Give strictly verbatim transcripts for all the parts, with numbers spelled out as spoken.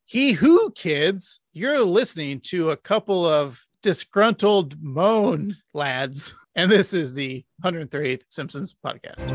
He who, kids, you're listening to a couple of disgruntled moan lads, and this is the one hundred thirtieth Simpsons podcast.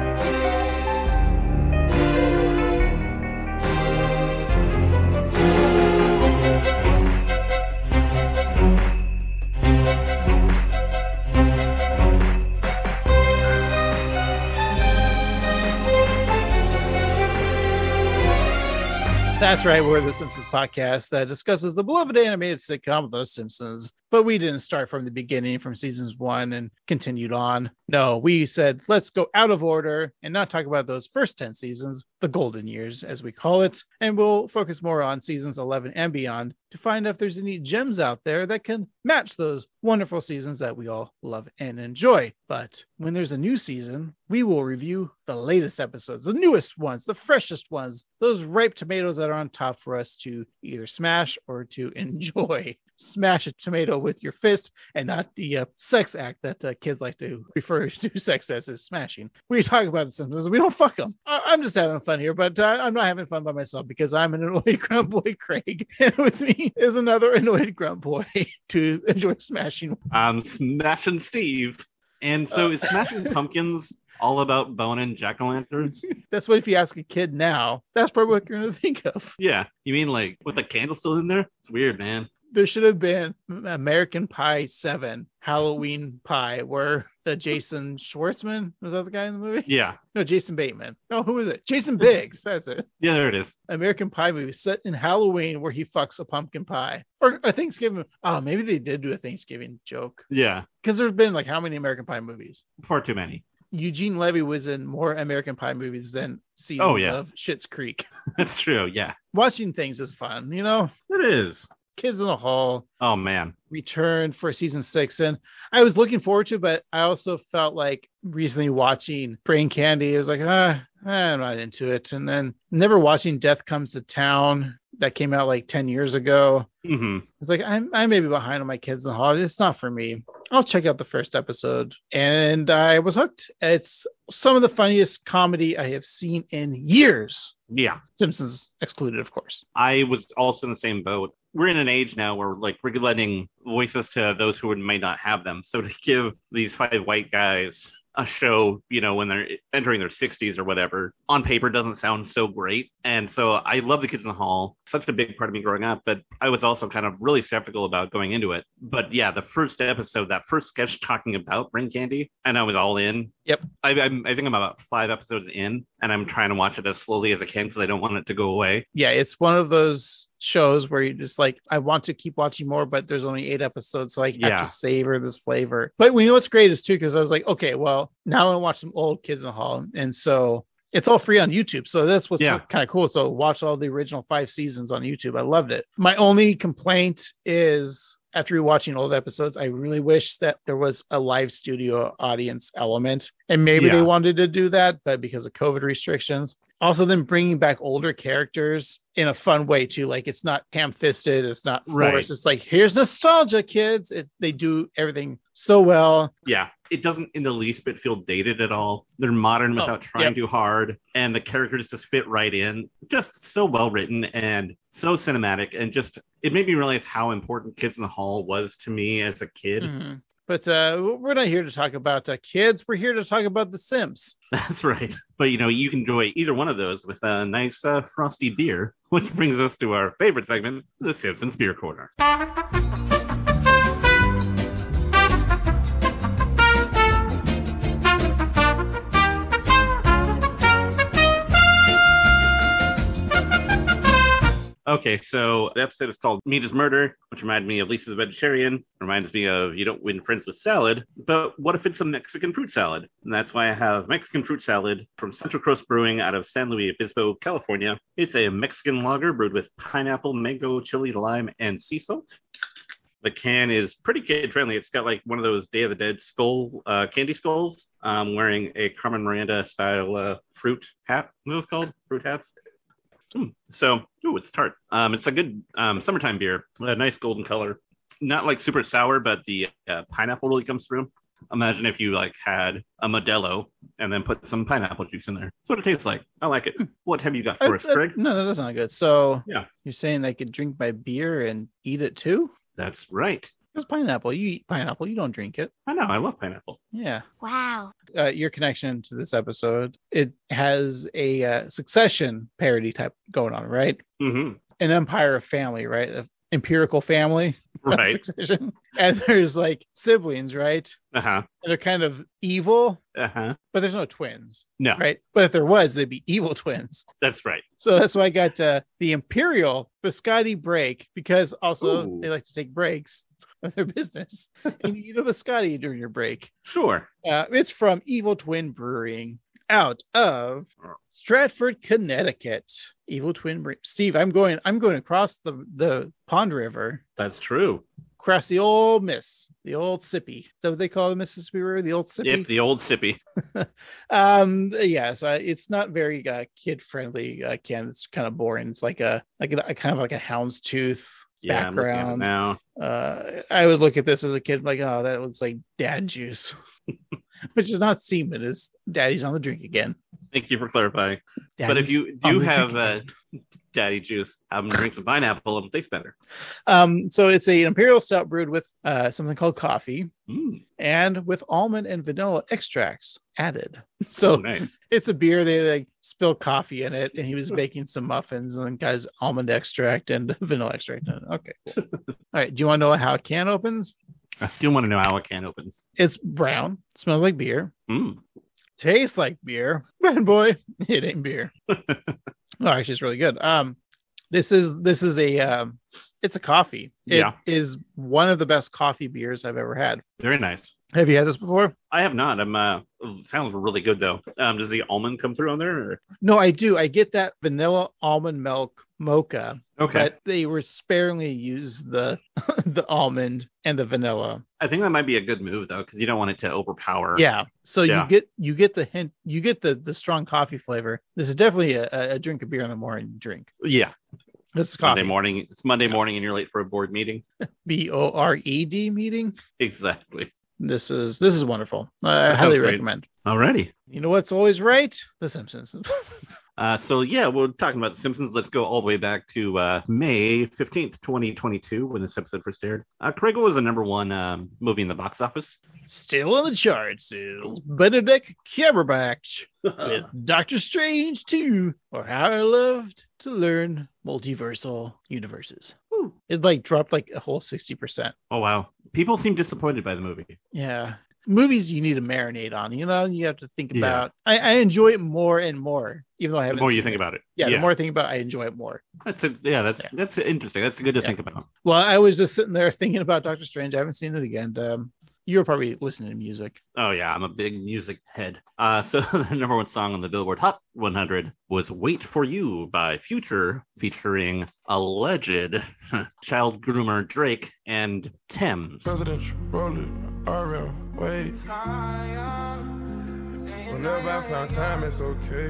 That's right. We're the Simpsons podcast that discusses the beloved animated sitcom The Simpsons. But we didn't start from the beginning, from seasons one and continued on. No, we said, let's go out of order and not talk about those first ten seasons, the golden years, as we call it. And we'll focus more on seasons eleven and beyond to find out if there's any gems out there that can match those wonderful seasons that we all love and enjoy. But when there's a new season, we will review the latest episodes, the newest ones, the freshest ones, those ripe tomatoes that are on top for us to either smash or to enjoy. Smash a tomato with your fist and not the uh, sex act that uh, kids like to refer to sex as is smashing. We talk about the Simpsons, we don't fuck them. I- I'm just having fun here, but uh, I'm not having fun by myself because I'm an annoyed grunt boy, Craig, and with me is another annoyed grunt boy to enjoy smashing. I'm smashing Steve. And so uh, is Smashing Pumpkins all about boning jack-o'-lanterns? That's what if you ask a kid now, that's probably what you're going to think of. Yeah. You mean like with the candle still in there? It's weird, man. There should have been American Pie seven, Halloween Pie, where the Jason Schwartzman, was that the guy in the movie? Yeah. No, Jason Bateman. No, who is it? Jason Biggs. That's it. Yeah, there it is. American Pie movie set in Halloween where he fucks a pumpkin pie. Or a Thanksgiving. Oh, maybe they did do a Thanksgiving joke. Yeah. Because there's been like how many American Pie movies? Far too many. Eugene Levy was in more American Pie movies than seasons oh, yeah. of Schitt's Creek. That's true, yeah. Watching things is fun, you know? It is. Kids in the Hall. Oh, man. Returned for season six. And I was looking forward to it, but I also felt like recently watching Brain Candy, I was like, ah, I'm not into it. And then never watching Death Comes to Town that came out like ten years ago. Mm-hmm. It's like, I'm, I may be behind on my Kids in the Hall. It's not for me. I'll check out the first episode. And I was hooked. It's some of the funniest comedy I have seen in years. Yeah. Simpsons excluded, of course. I was also in the same boat. We're in an age now where like we're letting voices to those who may not have them. So to give these five white guys a show, you know, when they're entering their sixties or whatever, on paper doesn't sound so great. And so I love the Kids in the Hall, such a big part of me growing up, but I was also kind of really skeptical about going into it. But yeah, the first episode, that first sketch talking about Brain Candy, and I was all in. Yep. I, I'm, I think I'm about five episodes in, and I'm trying to watch it as slowly as I can because I don't want it to go away. Yeah, it's one of those shows where you just like, I want to keep watching more, but there's only eight episodes, so I have yeah. to savor this flavor. But we know what's great is too, because I was like, okay, well, now I want to watch some old Kids in the Hall, and so it's all free on YouTube. So that's what's yeah. kind of cool. So watch all the original five seasons on YouTube. I loved it. My only complaint is after rewatching old episodes, I really wish that there was a live studio audience element, and maybe yeah. they wanted to do that, but because of COVID restrictions. Also, then bringing back older characters in a fun way too. Like it's not ham-fisted, it's not forced. Right. It's like, here's nostalgia, kids. It, they do everything so well. Yeah, it doesn't in the least bit feel dated at all. They're modern without oh, trying yep. too hard, and the characters just fit right in. Just so well written and so cinematic, and just it made me realize how important Kids in the Hall was to me as a kid. Mm-hmm. But uh, we're not here to talk about uh, kids. We're here to talk about The Sims. That's right. But, you know, you can enjoy either one of those with a nice uh, frosty beer, which brings us to our favorite segment, The Simpsons Beer Corner. Okay, so the episode is called Meat is Murder, which reminded me of Lisa the Vegetarian, reminds me of You Don't Win Friends with Salad, but what if it's a Mexican fruit salad? And that's why I have Mexican fruit salad from Central Coast Brewing out of San Luis Obispo, California. It's a Mexican lager brewed with pineapple, mango, chili, lime, and sea salt. The can is pretty kid-friendly. It's got like one of those Day of the Dead skull, uh, candy skulls, um, wearing a Carmen Miranda-style uh, fruit hat. What are those called? Fruit hats? Mm. So, ooh, it's tart. Um, it's a good um, summertime beer. A nice golden color. Not like super sour, but the uh, pineapple really comes through. Imagine if you like had a Modelo and then put some pineapple juice in there. That's what it tastes like. I like it. What have you got for I, us, I, Craig? no, no, that's not good. So Yeah, you're saying I could drink my beer and eat it too? that's right. It's pineapple. You eat pineapple. You don't drink it. I know. I love pineapple. Yeah. Wow. Uh, your connection to this episode, it has a uh, Succession parody type going on, right? Mm-hmm. An empire of family, right? An empirical family of Right. Succession. And there's like siblings, right? Uh-huh. And they're kind of evil, Uh-huh. but there's no twins, No, right? But if there was, they'd be evil twins. that's right. So that's why I got uh, the Imperial Biscotti break, because also Ooh. they like to take breaks of their business. And you eat a biscotti during your break. Sure. Uh, it's from Evil Twin Brewing out of Stratford, Connecticut. Evil Twin Brewing. Steve, I'm going. I'm going across the the Pond River, That's true. across the old Miss, the old Sippy. Is that what they call the Mississippi River? The old Sippy. Yep, the old sippy. um. Yeah. So it's not very uh, kid friendly. Uh, can it's kind of boring. It's like a like a, a kind of like a houndstooth Yeah, I'm looking at it background. now. Uh, I would look at this as a kid like, oh, that looks like dad juice, which is not semen. Is daddy's on the drink again? Thank you for clarifying. Daddy's but if you on do the have drink uh, again. daddy juice, I'm gonna drink some pineapple. It'll taste better. Um, so it's a imperial stout brewed with uh something called coffee Mm, and with almond and vanilla extracts added. So oh, nice. it's a beer. They like spilled coffee in it, and he was baking some muffins and then got his almond extract and vanilla extract in it. Okay, cool. All right. Do you want to know how a can opens? I still want to know how a can opens. It's brown, smells like beer, Mm. tastes like beer. Man, boy, it ain't beer. Oh, actually, it's really good. Um, this is this is a um, it's a coffee. It Yeah. is one of the best coffee beers I've ever had. Very nice. Have you had this before? I have not. I'm. Uh, sounds really good though. Um, does the almond come through on there? Or? No, I do. I get that vanilla almond milk mocha, Okay. but they were sparingly use the the almond and the vanilla. I think that might be a good move though, because you don't want it to overpower. Yeah. So Yeah. you get you get the hint, you get the the strong coffee flavor. This is definitely a, a drink of beer in the morning drink. Yeah. This is coffee. Monday morning. It's Monday morning, and you're late for a board meeting. B O R E D meeting. Exactly. This is this is wonderful. I That highly sounds great. recommend. Alrighty. You know what's always right? The Simpsons. Uh, so yeah, we're talking about The Simpsons. Let's go all the way back to uh, May fifteenth, twenty twenty-two, when this episode first aired. Uh, Craig was the number one um, movie in the box office. Still in the charts is Benedict Cumberbatch with Doctor Strange two, or How I Loved to Learn Multiversal Universes. Whew. It like dropped like a whole sixty percent. Oh wow, people seem disappointed by the movie. Yeah. Movies you need to marinate on, you know, you have to think Yeah. about. I, I enjoy it more and more, even though I The haven't more seen you think it. about it, Yeah, the more I think about it, I enjoy it more. That's a, yeah, that's Yeah. that's interesting. That's good to Yeah. think about. Well, I was just sitting there thinking about Doctor Strange. I haven't seen it again. Um, you were probably listening to music. Oh yeah, I'm a big music head. Uh, so the number one song on the Billboard Hot one hundred was "Wait for You" by Future, featuring alleged child groomer Drake and Thames. Presidential, roll it, R M, wait. Whenever I found time, it's okay.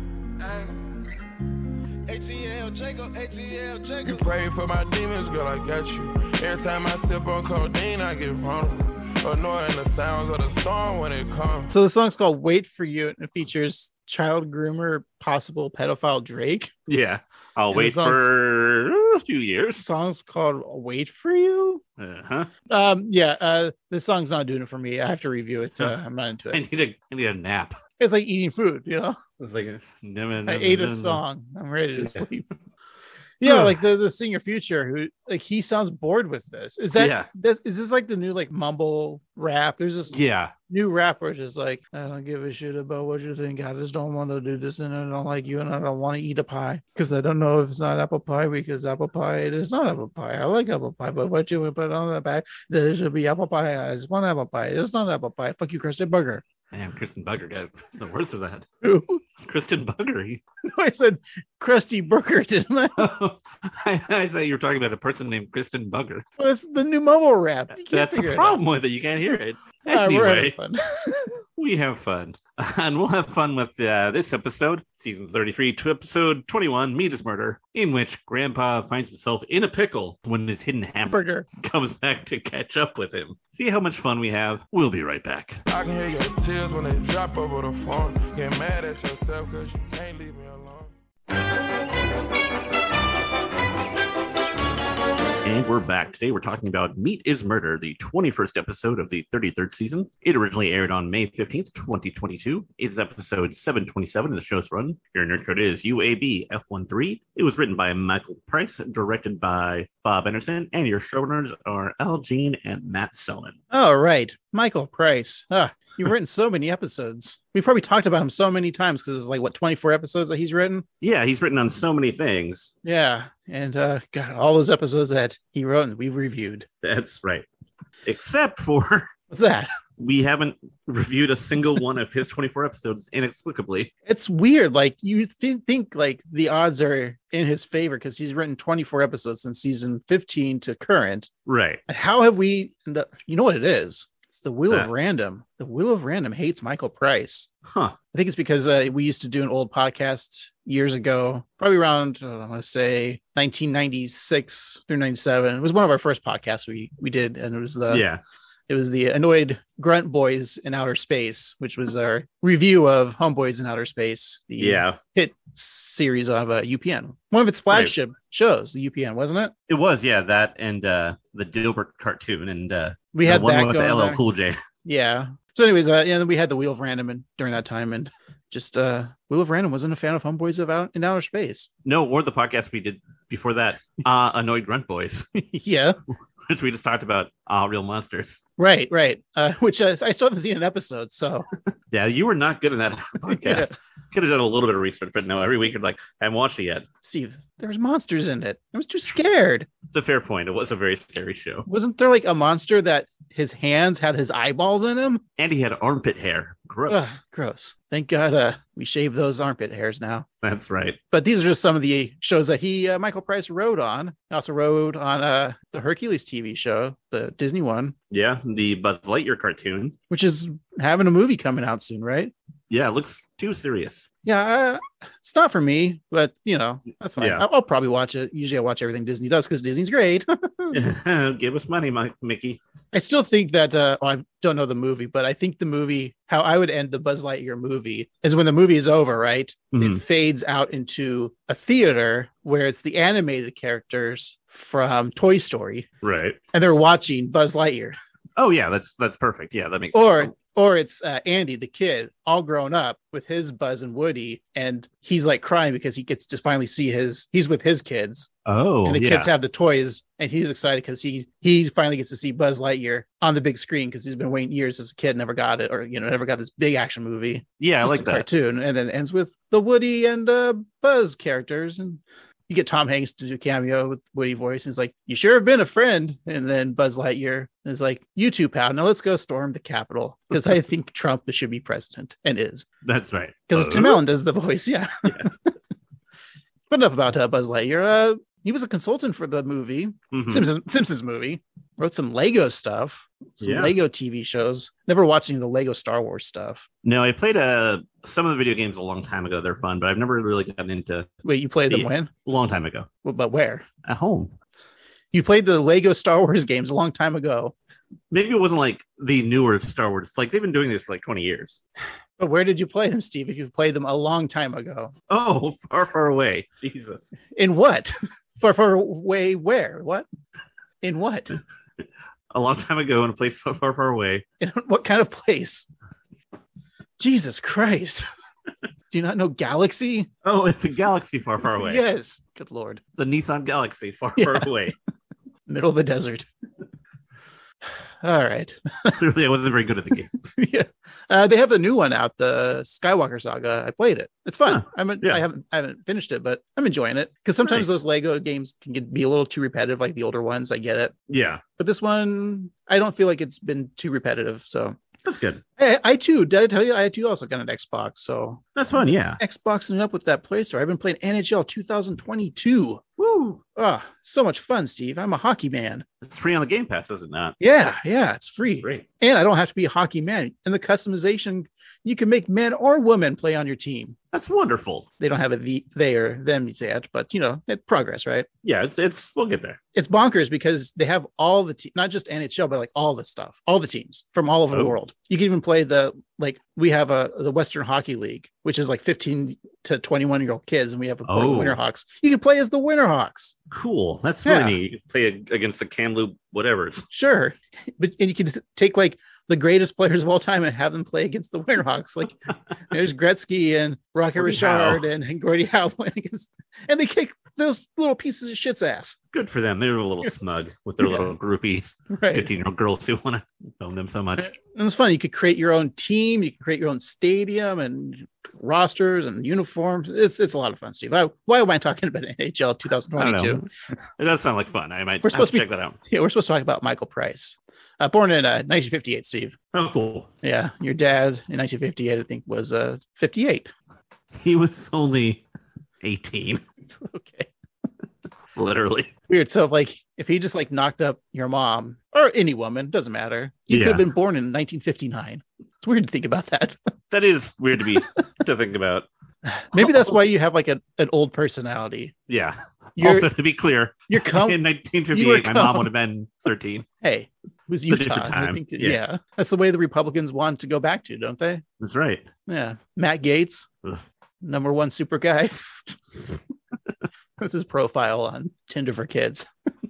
A T L Jacob, A T L Jacob. You pray for my demons, girl, I got you. Every time I sip on codeine, I get vulnerable. Annoying the sounds of the storm when it comes. So the song's called "Wait for You" and it features child groomer, possible pedophile Drake. Yeah, I'll And wait the song's- for uh, a few The years. song's called "Wait for You." Uh-huh. Um, yeah, uh, this song's not doing it for me. I have to review it. Uh, I'm not into I it. need a I need a nap. It's like eating food, you know. It's like a, I ate a song. I'm ready to Yeah. sleep. Yeah, like the the singer Future, who like he sounds bored with this. Is that Yeah. this, is this like the new like mumble rap? There's this Yeah, new rapper just like, I don't give a shit about what you think. I just don't want to do this, and I don't like you, and I don't want to eat a pie because I don't know if it's not apple pie because apple pie it is not apple pie. I like apple pie, but what you would put on the back that it should be apple pie. I just want apple pie. It's not apple pie. Fuck you, Kristen Burger. man, Kristen Bugger got the worst of that. Who? Kristen Bugger. He- I said Krusty Burger, didn't I? I, I thought you were talking about a person named Kristen Bugger. Well, that's the new mumble rap. You can't That's figure the it problem with it. You can't hear it. out. Uh, we're having Anyway, fun. we have fun. And we'll have fun with uh, this episode, season thirty-three to episode twenty-one, Meat is Murder, in which Grandpa finds himself in a pickle when his hidden hamburger comes back to catch up with him. See how much fun we have? We'll be right back. I can hear your tears when they drop over the phone. Get mad at yourself because you can't leave me alone. And we're back. Today we're talking about Meat is Murder, the twenty-first episode of the thirty-third season. It originally aired on May fifteenth, twenty twenty-two. It's episode seven twenty-seven of the show's run. Your nerd code is U A B F thirteen. It was written by Michael Price, directed by Bob Anderson, and your showrunners are Al Jean and Matt Selman. All right. Michael Price. Ah, you've written so many episodes. We've probably talked about him so many times because it's like, what, twenty-four episodes that he's written? Yeah, he's written on so many things. Yeah. And uh, God, all those episodes that he wrote and we reviewed. That's right. Except for... What's that? We haven't reviewed a single one of his twenty-four episodes inexplicably. It's weird. Like, you th- think like the odds are in his favor because he's written twenty-four episodes since season fifteen to current. Right. And how have we... The, you know what it is? It's the Wheel that? of Random. The Wheel of Random hates Michael Price. Huh. I think it's because uh, we used to do an old podcast years ago, probably around, uh, I want to say nineteen ninety-six through ninety-seven. It was one of our first podcasts we, we did. And it was the, yeah, it was the Annoyed Grunt Boys in Outer Space, which was our review of Homeboys in Outer Space. The yeah. hit series of uh, U P N. One of its flagship right. shows, the U P N, wasn't it? It was. Yeah. That and uh, the Dilbert cartoon. And uh, we had the one that with going the L L there. Cool J. Yeah. So anyways, uh, yeah, then we had the Wheel of Random and during that time, and just uh, Wheel of Random wasn't a fan of Homeboys of out in Outer Space. No, or the podcast we did before that, uh, Annoyed Grunt Boys. Yeah. Which we just talked about, uh, Real Monsters. Right, right. Uh, which uh, I still haven't seen an episode, so. Yeah, you were not good in that podcast. Yeah. Could have done a little bit of research, but no, every week you're like, I haven't watched it yet. Steve, there was monsters in it. I was too scared. It's a fair point. It was a very scary show. Wasn't there like a monster that his hands had his eyeballs in him? And he had armpit hair. Gross. Ugh, gross. Thank God uh, we shave those armpit hairs now. That's right. But these are just some of the shows that he, uh, Michael Price, wrote on. He also wrote on uh, the Hercules T V show, the Disney one. Yeah, the Buzz Lightyear cartoon. Which is having a movie coming out soon, right? Yeah, it looks too serious. Yeah, uh, it's not for me, but, you know, that's fine. Yeah. I'll, I'll probably watch it. Usually I watch everything Disney does because Disney's great. Give us money, Mike, Mickey. I still think that, uh, well, I don't know the movie, but I think the movie, how I would end the Buzz Lightyear movie is when the movie is over, right? Mm-hmm. It fades out into a theater where it's the animated characters from Toy Story. Right. And they're watching Buzz Lightyear. Oh, yeah, that's that's perfect. Yeah, that makes or, sense. Or it's uh, Andy, the kid, all grown up with his Buzz and Woody, and he's like crying because he gets to finally see his, he's with his kids. Oh, and the yeah. kids have the toys, and he's excited because he he finally gets to see Buzz Lightyear on the big screen because he's been waiting years as a kid, never got it, or you know, never got this big action movie. Yeah, Just I like a that cartoon, and then it ends with the Woody and uh, Buzz characters, and you get Tom Hanks to do a cameo with Woody voice. And he's like, "You sure have been a friend." And then Buzz Lightyear is like, "You too, pal. Now let's go storm the Capitol because I think Trump should be president and is." That's right. Because uh, Tim Allen does the voice. Yeah. yeah. But enough about uh, Buzz Lightyear. Uh, he was a consultant for the movie, mm-hmm. Simpsons, Simpsons movie. Wrote some Lego stuff, some yeah. Lego T V shows. Never watched any of the Lego Star Wars stuff. No, I played uh, some of the video games a long time ago. They're fun, but I've never really gotten into. Wait, you played the, them when? A long time ago. Well, but where? At home. You played the Lego Star Wars games a long time ago. Maybe it wasn't like the newer Star Wars. Like they've been doing this for like twenty years. But where did you play them, Steve, if you played them a long time ago? Oh, far, far away. Jesus. In what? far, far away where? What? In what? A long time ago in a place so far, far away. In what kind of place? Jesus Christ. Do you not know Galaxy? Oh, it's a galaxy far, far away. Yes. Good Lord. The Nissan Galaxy far, yeah. far away. Middle of the desert. All right. Clearly, I wasn't very good at the games. yeah. Uh, they have the new one out, the Skywalker Saga. I played it. It's fun. Huh. I'm a, yeah. I haven't I haven't finished it, but I'm enjoying it because sometimes nice. those Lego games can get, be a little too repetitive, like the older ones. I get it. Yeah. But this one, I don't feel like it's been too repetitive. So that's good. I, I too, did I tell you? I too also got an Xbox. So that's fun. Yeah. Xboxing it up with that Play Store. I've been playing N H L twenty twenty-two. Woo. Oh, so much fun, Steve. I'm a hockey man. It's free on the Game Pass, is it not? Yeah. Yeah. It's free. Great. And I don't have to be a hockey man. And the customization You can make men or women play on your team. That's wonderful. They don't have a the, they or them yet, but you know, it progress, right? Yeah, it's it's we'll get there. It's bonkers because they have all the te- not just N H L, but like all the stuff, all the teams from all over oh. the world. You can even play the like we have a the Western Hockey League, which is like fifteen to twenty-one year old kids, and we have a oh. Winterhawks. You can play as the Winterhawks. Cool, that's really yeah. neat. You can play against the Kamloops whatever's. Sure, but and you can take like the greatest players of all time and have them play against the Winterhawks. Like there's Gretzky and Rocket Richard and, and Gordie Howe against, and they kick those little pieces of shit's ass. Good for them. They're a little smug with their yeah. little groupie right. fifteen year old girls who want to own them so much. And it's funny. You could create your own team. You can create your own stadium and rosters and uniforms. It's it's a lot of fun, Steve. I, why am I talking about N H L twenty twenty-two? It does sound like fun. I might we're supposed to, to check be, that out. Yeah, we're supposed to talk about Michael Price. Uh, born in uh, nineteen fifty-eight, Steve. Oh, cool. Yeah, your dad in nineteen fifty-eight, I think, was uh, fifty-eight. He was only eighteen. Okay. Literally. Weird. So, like, if he just like knocked up your mom or any woman, doesn't matter. You yeah. could have been born in nineteen fifty-nine. It's weird to think about that. That is weird to be to think about. Maybe that's why you have like a, an old personality. Yeah. You're, also, to be clear, you're com- in nineteen fifty-eight, my com- mom would have been thirteen. Hey, it was Utah. I think that, yeah. yeah. That's the way the Republicans want to go back to, don't they? That's right. Yeah. Matt Gaetz, Ugh. number one super guy. That's his profile on Tinder for Kids.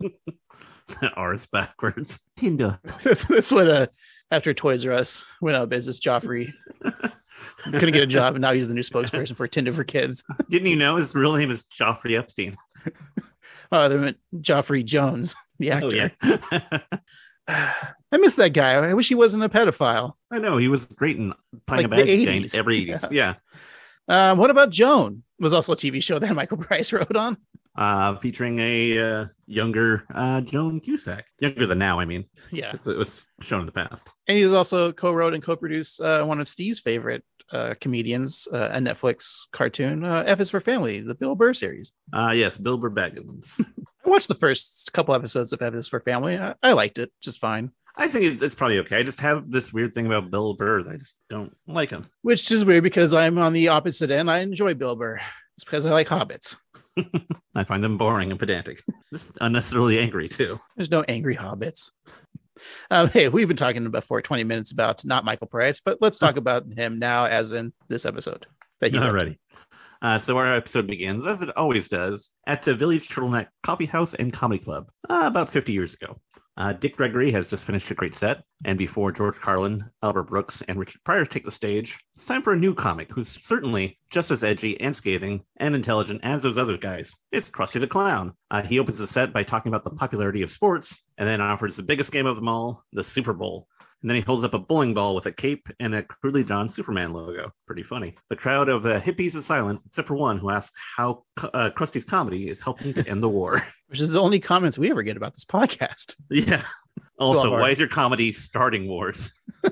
R's backwards. Tinder. That's, that's what, uh, after Toys R Us went out of business, Joffrey couldn't get a job, and now he's the new spokesperson for Tinder for Kids. Didn't you know his real name is Joffrey Epstein? Oh, they meant Joffrey Jones, the actor. Oh, yeah. I miss that guy. I wish he wasn't a pedophile. I know. He was great in playing like a bad the game every eighties. Yeah. yeah. Um, what about Joan? It was also a T V show that Michael Price wrote on. Uh, featuring a uh, younger uh, Joan Cusack. Younger than now, I mean. Yeah. It was shown in the past. And he was also co-wrote and co-produced uh, one of Steve's favorite uh, comedians, uh, a Netflix cartoon, uh, F is for Family, the Bill Burr series. Uh, yes, Bill Burr Baggins. I watched the first couple episodes of F is for Family. I, I liked it just fine. I think it's probably okay. I just have this weird thing about Bill Burr that I just don't like him. Which is weird because I'm on the opposite end. I enjoy Bill Burr. It's because I like hobbits. I find them boring and pedantic. Just unnecessarily angry, too. There's no angry hobbits. Um, hey, we've been talking about for twenty minutes about not Michael Price, but let's talk about him now, as in this episode. Alrighty. Uh, so our episode begins, as it always does, at the Village Turtleneck Coffee House and Comedy Club, uh, about fifty years ago. Uh, Dick Gregory has just finished a great set, and before George Carlin, Albert Brooks, and Richard Pryor take the stage, it's time for a new comic who's certainly just as edgy and scathing and intelligent as those other guys. It's Krusty the Clown. Uh, he opens the set by talking about the popularity of sports, and then offers the biggest game of them all, the Super Bowl. And then he holds up a bowling ball with a cape and a crudely drawn Superman logo. Pretty funny. The crowd of uh, hippies is silent, except for one who asks how uh, Krusty's comedy is helping to end the war. Which is the only comments we ever get about this podcast. Yeah. Also, why is your comedy starting wars?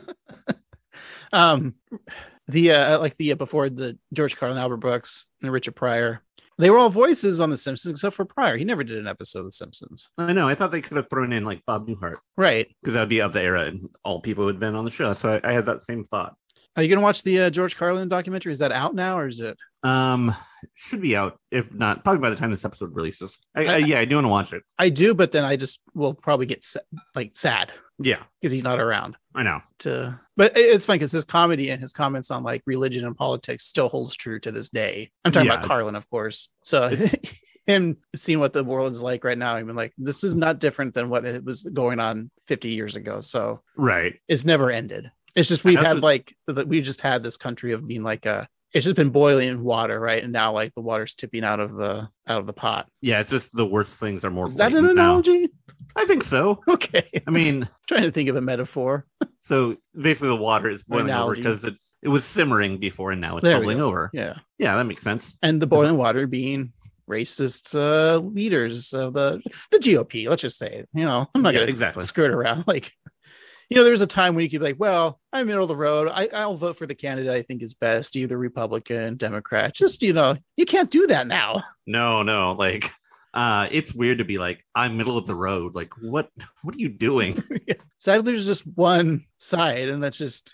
um, the uh, like the uh, before the George Carlin, Albert Brooks, and Richard Pryor. They were all voices on The Simpsons except for Pryor. He never did an episode of The Simpsons. I know. I thought they could have thrown in like Bob Newhart. Right. Because that would be of the era and all people who had been on the show. So I, I had that same thought. Are you going to watch the uh, George Carlin documentary? Is that out now or is it? Um, it should be out. If not, probably by the time this episode releases. I, I, I, yeah, I do want to watch it. I do, but then I just will probably get sa- like sad. Yeah. Because he's not around. I know. To, but it's fun because his comedy and his comments on like religion and politics still holds true to this day. I'm talking yeah, about Carlin, of course. So him seeing what the world is like right now, even like this is not different than what it was going on fifty years ago. So right, it's never ended. It's just we've had like we just had this country of being like a. It's just been boiling in water, right? And now like the water's tipping out of the out of the pot. Yeah, it's just the worst things are more. Is that an analogy? Now. I think so. Okay. I mean, I'm trying to think of a metaphor. So basically, the water is boiling over because it's it was simmering before, and now it's there bubbling over. Yeah, yeah, that makes sense. And the boiling water being racist uh, leaders of the the G O P. Let's just say it. You know, I'm not yeah, gonna exactly skirt around like. You know, there was a time when you could be like, well, I'm middle of the road. I, I'll vote for the candidate I think is best, either Republican, Democrat. Just, you know, you can't do that now. No, no. Like, uh, it's weird to be like, I'm middle of the road. Like, what, what are you doing? Yeah. Sadly, there's just one side, and that's just,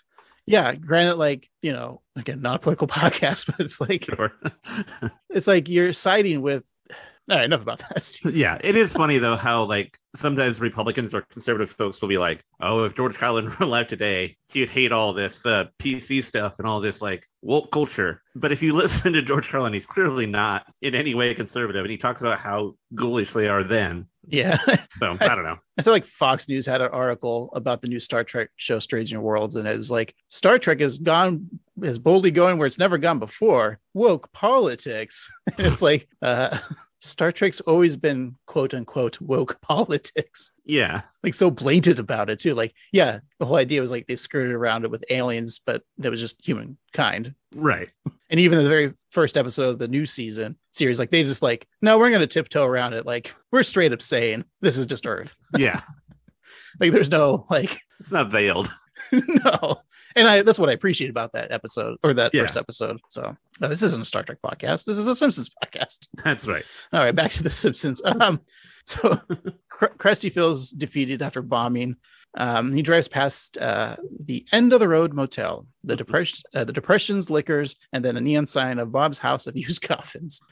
Yeah, granted, like, you know, again, not a political podcast, but it's like, Sure. it's like you're siding with. All right, enough about that, Steve. Yeah, it is funny though how like sometimes Republicans or conservative folks will be like, "Oh, if George Carlin were alive today, he'd hate all this uh, P C stuff and all this like woke culture." But if you listen to George Carlin, he's clearly not in any way conservative, and he talks about how ghoulish they are then. Yeah. So I don't know. I saw like Fox News had an article about the new Star Trek show Strange New Worlds, and it was like Star Trek has gone is boldly going where it's never gone before. Woke politics. It's like uh Star Trek's always been quote unquote woke politics. Yeah. Like so blatant about it too. Like, yeah, the whole idea was like they skirted around it with aliens, but that was just humankind. Right. And even in the very first episode of the new season series, like they just like, no, we're going to tiptoe around it. Like we're straight up saying this is just Earth. Yeah. Like there's no like, it's not veiled. No. And I that's what I appreciate about that episode or that Yeah. first episode. So no, this isn't a Star Trek podcast. This is a Simpsons podcast. That's right. All right, back to the Simpsons. Um, so Krusty feels defeated after bombing. Um, he drives past uh, the end of the road motel, the depression, uh, the depressions, liquors, and then a neon sign of Bob's house of used coffins.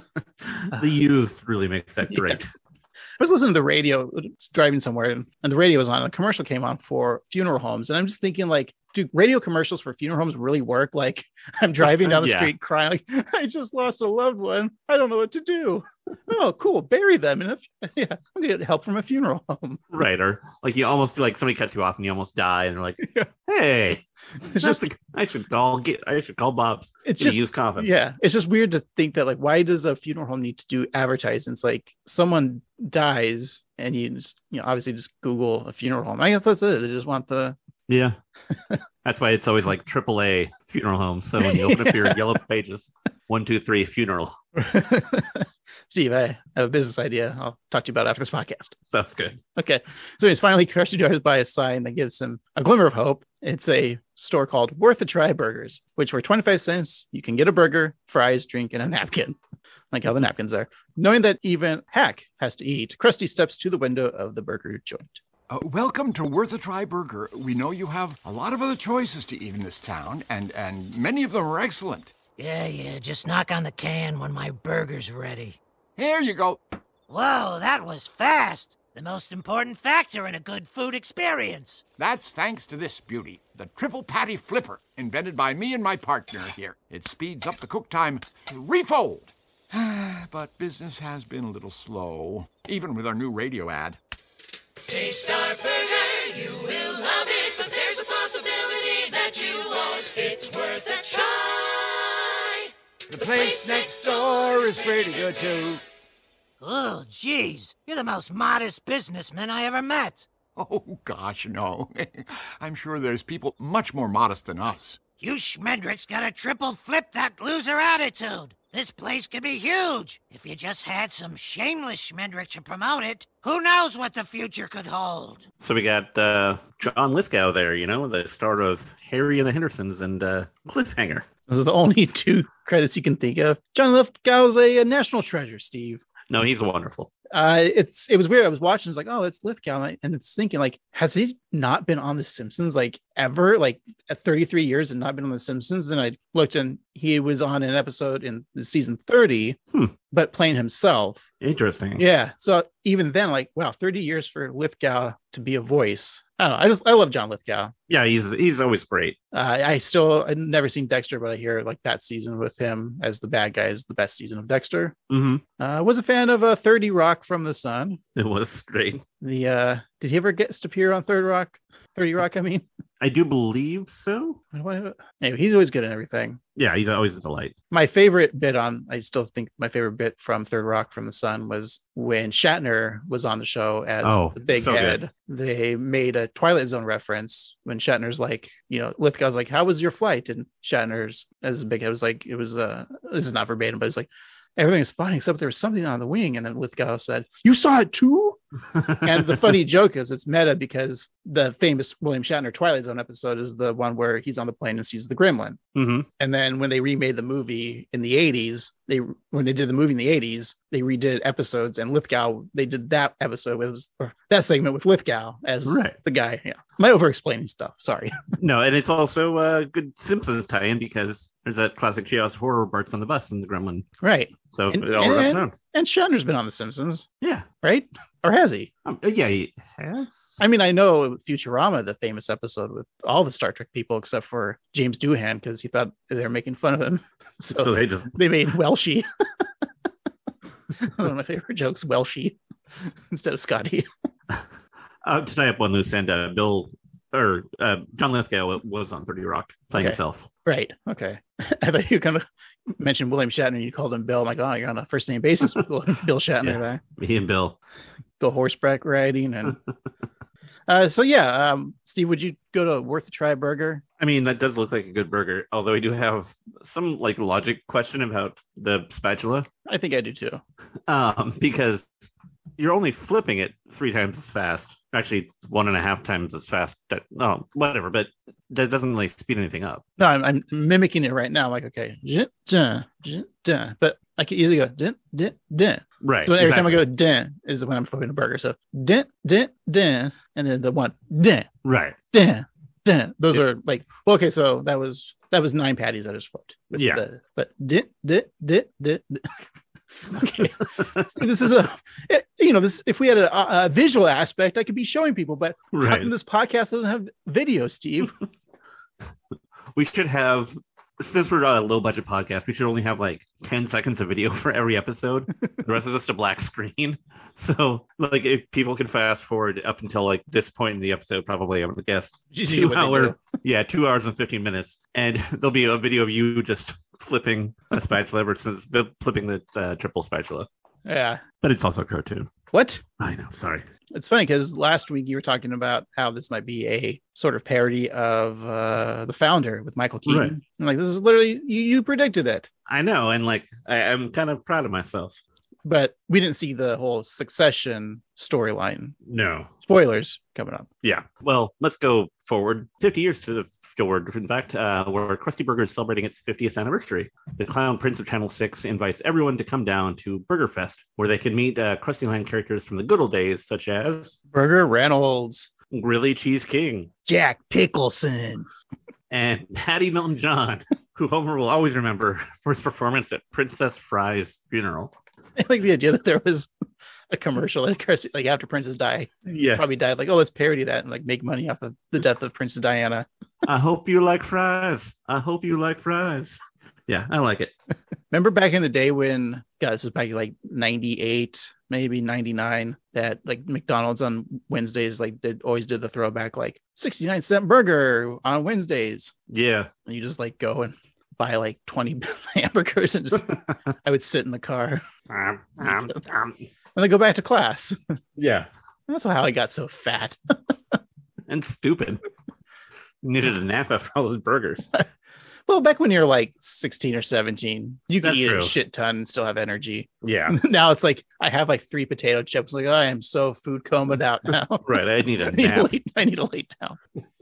The used really makes that Yeah. great. I was listening to the radio, driving somewhere, and, and the radio was on. A commercial came on for funeral homes, and I'm just thinking, like, do radio commercials for funeral homes really work? Like, I'm driving down the Yeah. street crying, like, I just lost a loved one. I don't know what to do. Oh, cool, bury them in a. Yeah, I'm gonna get help from a funeral home. Right. Or like you almost like somebody cuts you off and you almost die, and they're like, Yeah. "Hey, It's just just, I should call get I should call Bob's. it's Get a just, used coffin." yeah, it's just weird to think that, like, why does a funeral home need to do advertising? It's like someone dies, and you just, you know, obviously just Google a funeral home. I guess that's it. They just want the. Yeah. That's why it's always like triple A funeral homes. So when you open up your yellow pages, one, two, three, funeral. Steve, I have a business idea. I'll talk to you about it after this podcast. Sounds good. Okay. So he's finally Krusty drives by a sign that gives him a glimmer of hope. It's a store called Worth a Try Burgers, which for twenty-five cents, you can get a burger, fries, drink, and a napkin. Like how the napkins are. Knowing that even Hack has to eat, Krusty steps to the window of the burger joint. Uh, welcome to Worth a Try Burger. We know you have a lot of other choices to eat in this town, and, and many of them are excellent. Yeah, yeah, just knock on the can when my burger's ready. Here you go. Whoa, that was fast. The most important factor in a good food experience. That's thanks to this beauty, the Triple Patty Flipper, invented by me and my partner here. It speeds up the cook time threefold. But business has been a little slow, even with our new radio ad. Taste our burger, you will love it, but there's a possibility that you won't. It's worth a try. The place next door is pretty good, too. Oh, geez, you're the most modest businessman I ever met. Oh, gosh, no. I'm sure there's people much more modest than us. You Schmendrick's got a triple flip that loser attitude. This place could be huge. If you just had some shameless Schmendrick to promote it, who knows what the future could hold. So we got uh, John Lithgow there, you know, the star of Harry and the Hendersons and uh, Cliffhanger. Those are the only two credits you can think of. John Lithgow's a, a national treasure, Steve. No, he's wonderful. Uh, it's it was weird. I was watching. It's like, oh, it's Lithgow, and, I, and it's thinking like, has he not been on The Simpsons like ever? Like at thirty-three years and not been on The Simpsons? And I looked, and he was on an episode in season thirty, hmm. but playing himself. Interesting. Yeah. So even then, like, wow, thirty years for Lithgow to be a voice. I don't know. I just I love John Lithgow. Yeah, he's he's always great. Uh, I still I've never seen Dexter, but I hear like that season with him as the bad guy is the best season of Dexter. Mm-hmm. Uh, was a fan of uh, thirty Rock from the Sun. It was great. The uh, did he ever guest appear on Third Rock? thirty Rock, I mean. I do believe so. Anyway, he's always good at everything. Yeah, he's always a delight. My favorite bit on, I still think my favorite bit from Third Rock from the Sun was when Shatner was on the show as Oh, the big so head. good. They made a Twilight Zone reference when Shatner's like, you know, Lithgow's like, how was your flight? And Shatner's as a big head was like, it was, uh, this is not verbatim, but it's like, everything is fine except there was something on the wing. And then Lithgow said, you saw it too? And the funny joke is it's meta because the famous William Shatner Twilight Zone episode is the one where he's on the plane and sees the gremlin. Mm-hmm. And then when they remade the movie in the eighties, they when they did the movie in the eighties, they they redid episodes, and Lithgow, they did that episode with or that segment with Lithgow as Right. the guy. Yeah. Am I over explaining stuff? Sorry. No, and it's also a good Simpsons tie-in because there's that classic Treehouse Horror Bart's on the bus in the Gremlin. Right. So And, it all wraps and, around. and Shatner's been on The Simpsons, Yeah. right? Or has he? Um, yeah, he has. I mean, I know Futurama, the famous episode with all the Star Trek people except for James Doohan, because he thought they were making fun of him. So, So they just they made Welshie. One of my favorite jokes, Welshie, instead of Scotty. uh, to tie up one loose end, uh, Bill or uh, John Lithgow was on thirty Rock playing Okay. himself. Right. Okay. I thought you kind of mentioned William Shatner and you called him Bill. I'm like, oh, you're on a first name basis with Bill Shatner Yeah. there. Me and Bill. Go horseback riding. And uh, so, yeah, um, Steve, would you go to Worth a Try Burger? I mean, that does look like a good burger, although I do have some like logic question about the spatula. I think I do too. Um, because you're only flipping it three times as fast. Actually, one and a half times as fast. That, no, whatever, but that doesn't really speed anything up. No, I'm, I'm mimicking it right now. I'm like, okay, jin, jin, jin, jin. But I can easily go din, din, din. Right. So every exactly. time I go din is when I'm flipping a burger. So din, din, din, and then the one din, Right. din, din. Those Yeah. are like, well, okay, so that was that was nine patties I just flipped. with Yeah. the- but din, din, din, din, din. Okay, so this is a it- you know this. If we had a, a visual aspect, I could be showing people. But how Right. come this podcast doesn't have video, Steve? We should have, since we're a low budget podcast, we should only have like ten seconds of video for every episode. The rest is just a black screen. So, like, if people can fast forward up until like this point in the episode, probably I'm gonna guess Which is usually two what they do. hour, yeah, two hours and fifteen minutes, and there'll be a video of you just flipping a spatula versus flipping the uh, triple spatula. Yeah. But it's also a cartoon. What? I know. Sorry. It's funny because last week you were talking about how this might be a sort of parody of uh, The Founder with Michael Keaton. Right. I'm like, this is literally, you, you predicted it. I know, and like I, I'm kind of proud of myself. But we didn't see the whole Succession storyline. No. Spoilers coming up. Yeah. Well, let's go forward fifty years to the forward. In fact, uh, where Krusty Burger is celebrating its fiftieth anniversary. The Clown Prince of Channel six invites everyone to come down to Burger Fest, where they can meet uh, Krusty Land characters from the good old days, such as Burger Reynolds, Grilly Cheese King, Jack Pickleson. and Patty Milton John, who Homer will always remember for his performance at Princess Fry's funeral. I like the idea that there was a commercial that Krusty, like after Princess died, Yeah. probably died. Like, oh, let's parody that and like make money off of the death of Princess Diana. I hope you like fries. I hope you like fries. Yeah, I like it. Remember back in the day when, God, this was back in like ninety-eight, maybe ninety-nine, that like McDonald's on Wednesdays, like did always did the throwback, like sixty-nine cent burger on Wednesdays. Yeah. And you just like go and buy like twenty hamburgers and just, I would sit in the car Um, um, um. and then go back to class. Yeah. That's how I got so fat. And stupid. Needed a nap after all those burgers. Well, back when you're like sixteen or seventeen, you could That's eat true. a shit ton and still have energy. Yeah. Now it's like I have like three potato chips. Like, oh, I am so food comaed out now. Right. I need a I need, to nap. lay, I need to lay down.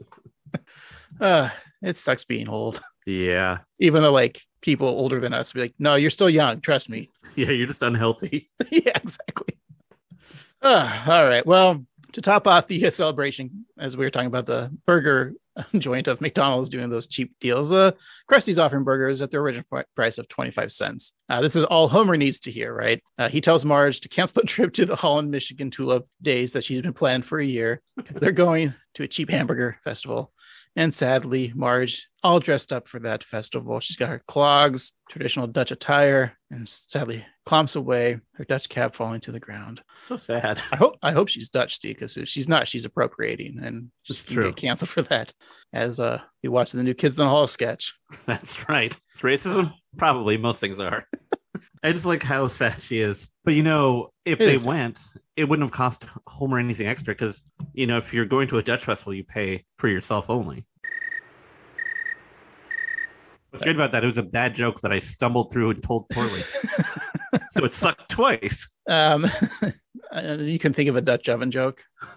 uh, it sucks being old. Yeah. Even though like people older than us be like, no, you're still young. Trust me. Yeah. You're just unhealthy. Yeah, exactly. Uh, all right. Well, to top off the uh, celebration, as we were talking about the burger joint of McDonald's doing those cheap deals, uh, Krusty's offering burgers at their original pr- price of twenty-five cents. Uh, this is all Homer needs to hear, right? Uh, he tells Marge to cancel the trip to the Holland, Michigan Tulip Days that she's been planning for a year. They're going to a cheap hamburger festival. And sadly, Marge, all dressed up for that festival. She's got her clogs, traditional Dutch attire, and sadly clomps away, her Dutch cap falling to the ground. So sad. I hope I hope she's Dutch, Steve, because if she's not, she's appropriating, and It's she's gonna true. get canceled for that. As uh, we watch the new Kids in the Hall sketch. That's right. It's racism. Probably most things are. I just like how sad she is. But you know, if It they is. went, it wouldn't have cost Homer anything extra because, you know, if you're going to a Dutch festival, you pay for yourself only. What's great about that, it was a bad joke that I stumbled through and told poorly. So it sucked twice. Um, uh, you can think of a Dutch oven joke.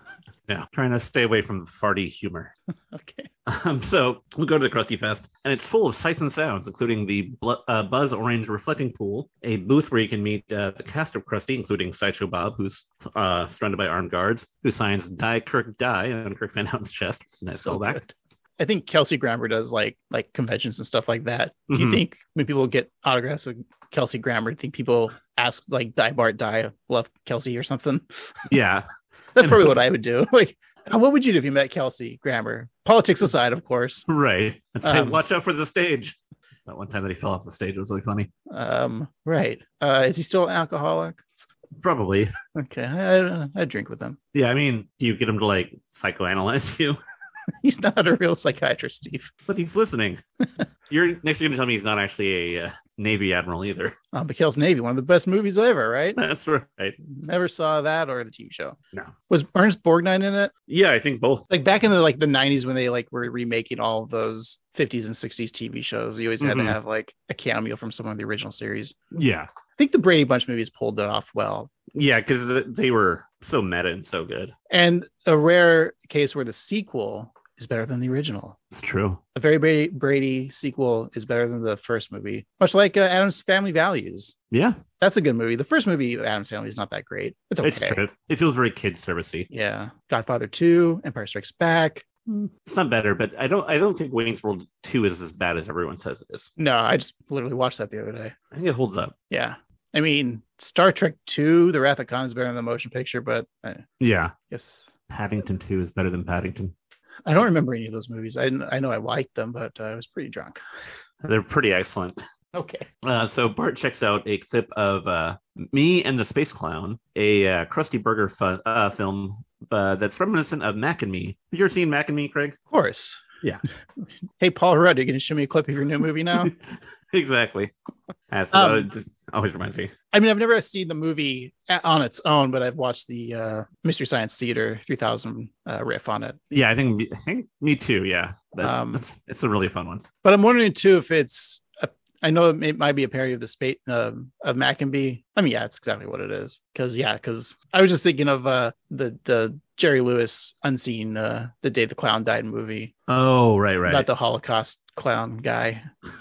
Yeah, trying to stay away from the farty humor. Okay. Um, so we go to the Krusty Fest, and it's full of sights and sounds, including the bl- uh, Buzz Orange Reflecting Pool, a booth where you can meet uh, the cast of Krusty, including Sideshow Bob, who's uh, surrounded by armed guards, who signs "Die Kirk Die" on Kirk Van Houten's chest. It's a nice So callback. good. I think Kelsey Grammer does like like conventions and stuff like that. Do you Mhm. think when people get autographs of Kelsey Grammer, do you think people ask like "Die Bart Die, love Kelsey" or something? Yeah. That's probably what I would do. Like, what would you do if you met Kelsey Grammer? Politics aside, of course. Right. And say, Um, watch out for the stage. That one time that he fell off the stage was really funny. Um, right. Uh, is he still an alcoholic? Probably. Okay, I I drink with him. Yeah, I mean, do you get him to like psychoanalyze you? He's not a real psychiatrist, Steve. But he's listening. You're next. You're going to tell me he's not actually a uh, Navy admiral either. Uh, McHale's Navy, one of the best movies ever, right? That's right. Never saw that or the T V show. No. Was Ernest Borgnine in it? Yeah, I think both. Like back in the like the nineties when they like were remaking all of those fifties and sixties T V shows, you always had Mhm. to have like a cameo from someone in the original series. Yeah. I think the Brady Bunch movies pulled it off well. Yeah, because they were so meta and so good. And a rare case where the sequel is better than the original. It's true. A very Brady, Brady sequel is better than the first movie, much like uh, Adam's Family Values. Yeah. That's a good movie. The first movie of Adam's Family is not that great. It's okay. It's true. It feels very kid servicey. Yeah. Godfather two, Empire Strikes Back. It's not better, but I don't. I don't think Wayne's World two is as bad as everyone says it is. No, I just literally watched that the other day. I think it holds up. Yeah. I mean, Star Trek two, The Wrath of Khan is better than the motion picture, but I Yeah. guess Paddington two is better than Paddington. I don't remember any of those movies. I I know I liked them, but uh, I was pretty drunk. They're pretty excellent. Okay. Uh, so Bart checks out a clip of uh, Me and the Space Clown, a uh, Krusty Burger fu- uh, film uh, that's reminiscent of Mac and Me. Have you ever seen Mac and Me, Craig? Of course. Yeah. Hey, Paul Rudd, are you going to show me a clip of your new movie now? Exactly. That's Um, uh, just always reminds me. I mean, I've never seen the movie a- on its own, but I've watched the uh, Mystery Science Theater three thousand uh, riff on it. Yeah, I think I think me too. Yeah, That- Um, that's, it's a really fun one. But I'm wondering too if it's. A, I know it, may, it might be a parody of the space uh, of Mac and B. I mean, yeah, it's exactly what it is. Because yeah, because I was just thinking of uh, the the Jerry Lewis Unseen uh, The Day the Clown Died movie Oh, right, right. about the Holocaust clown guy,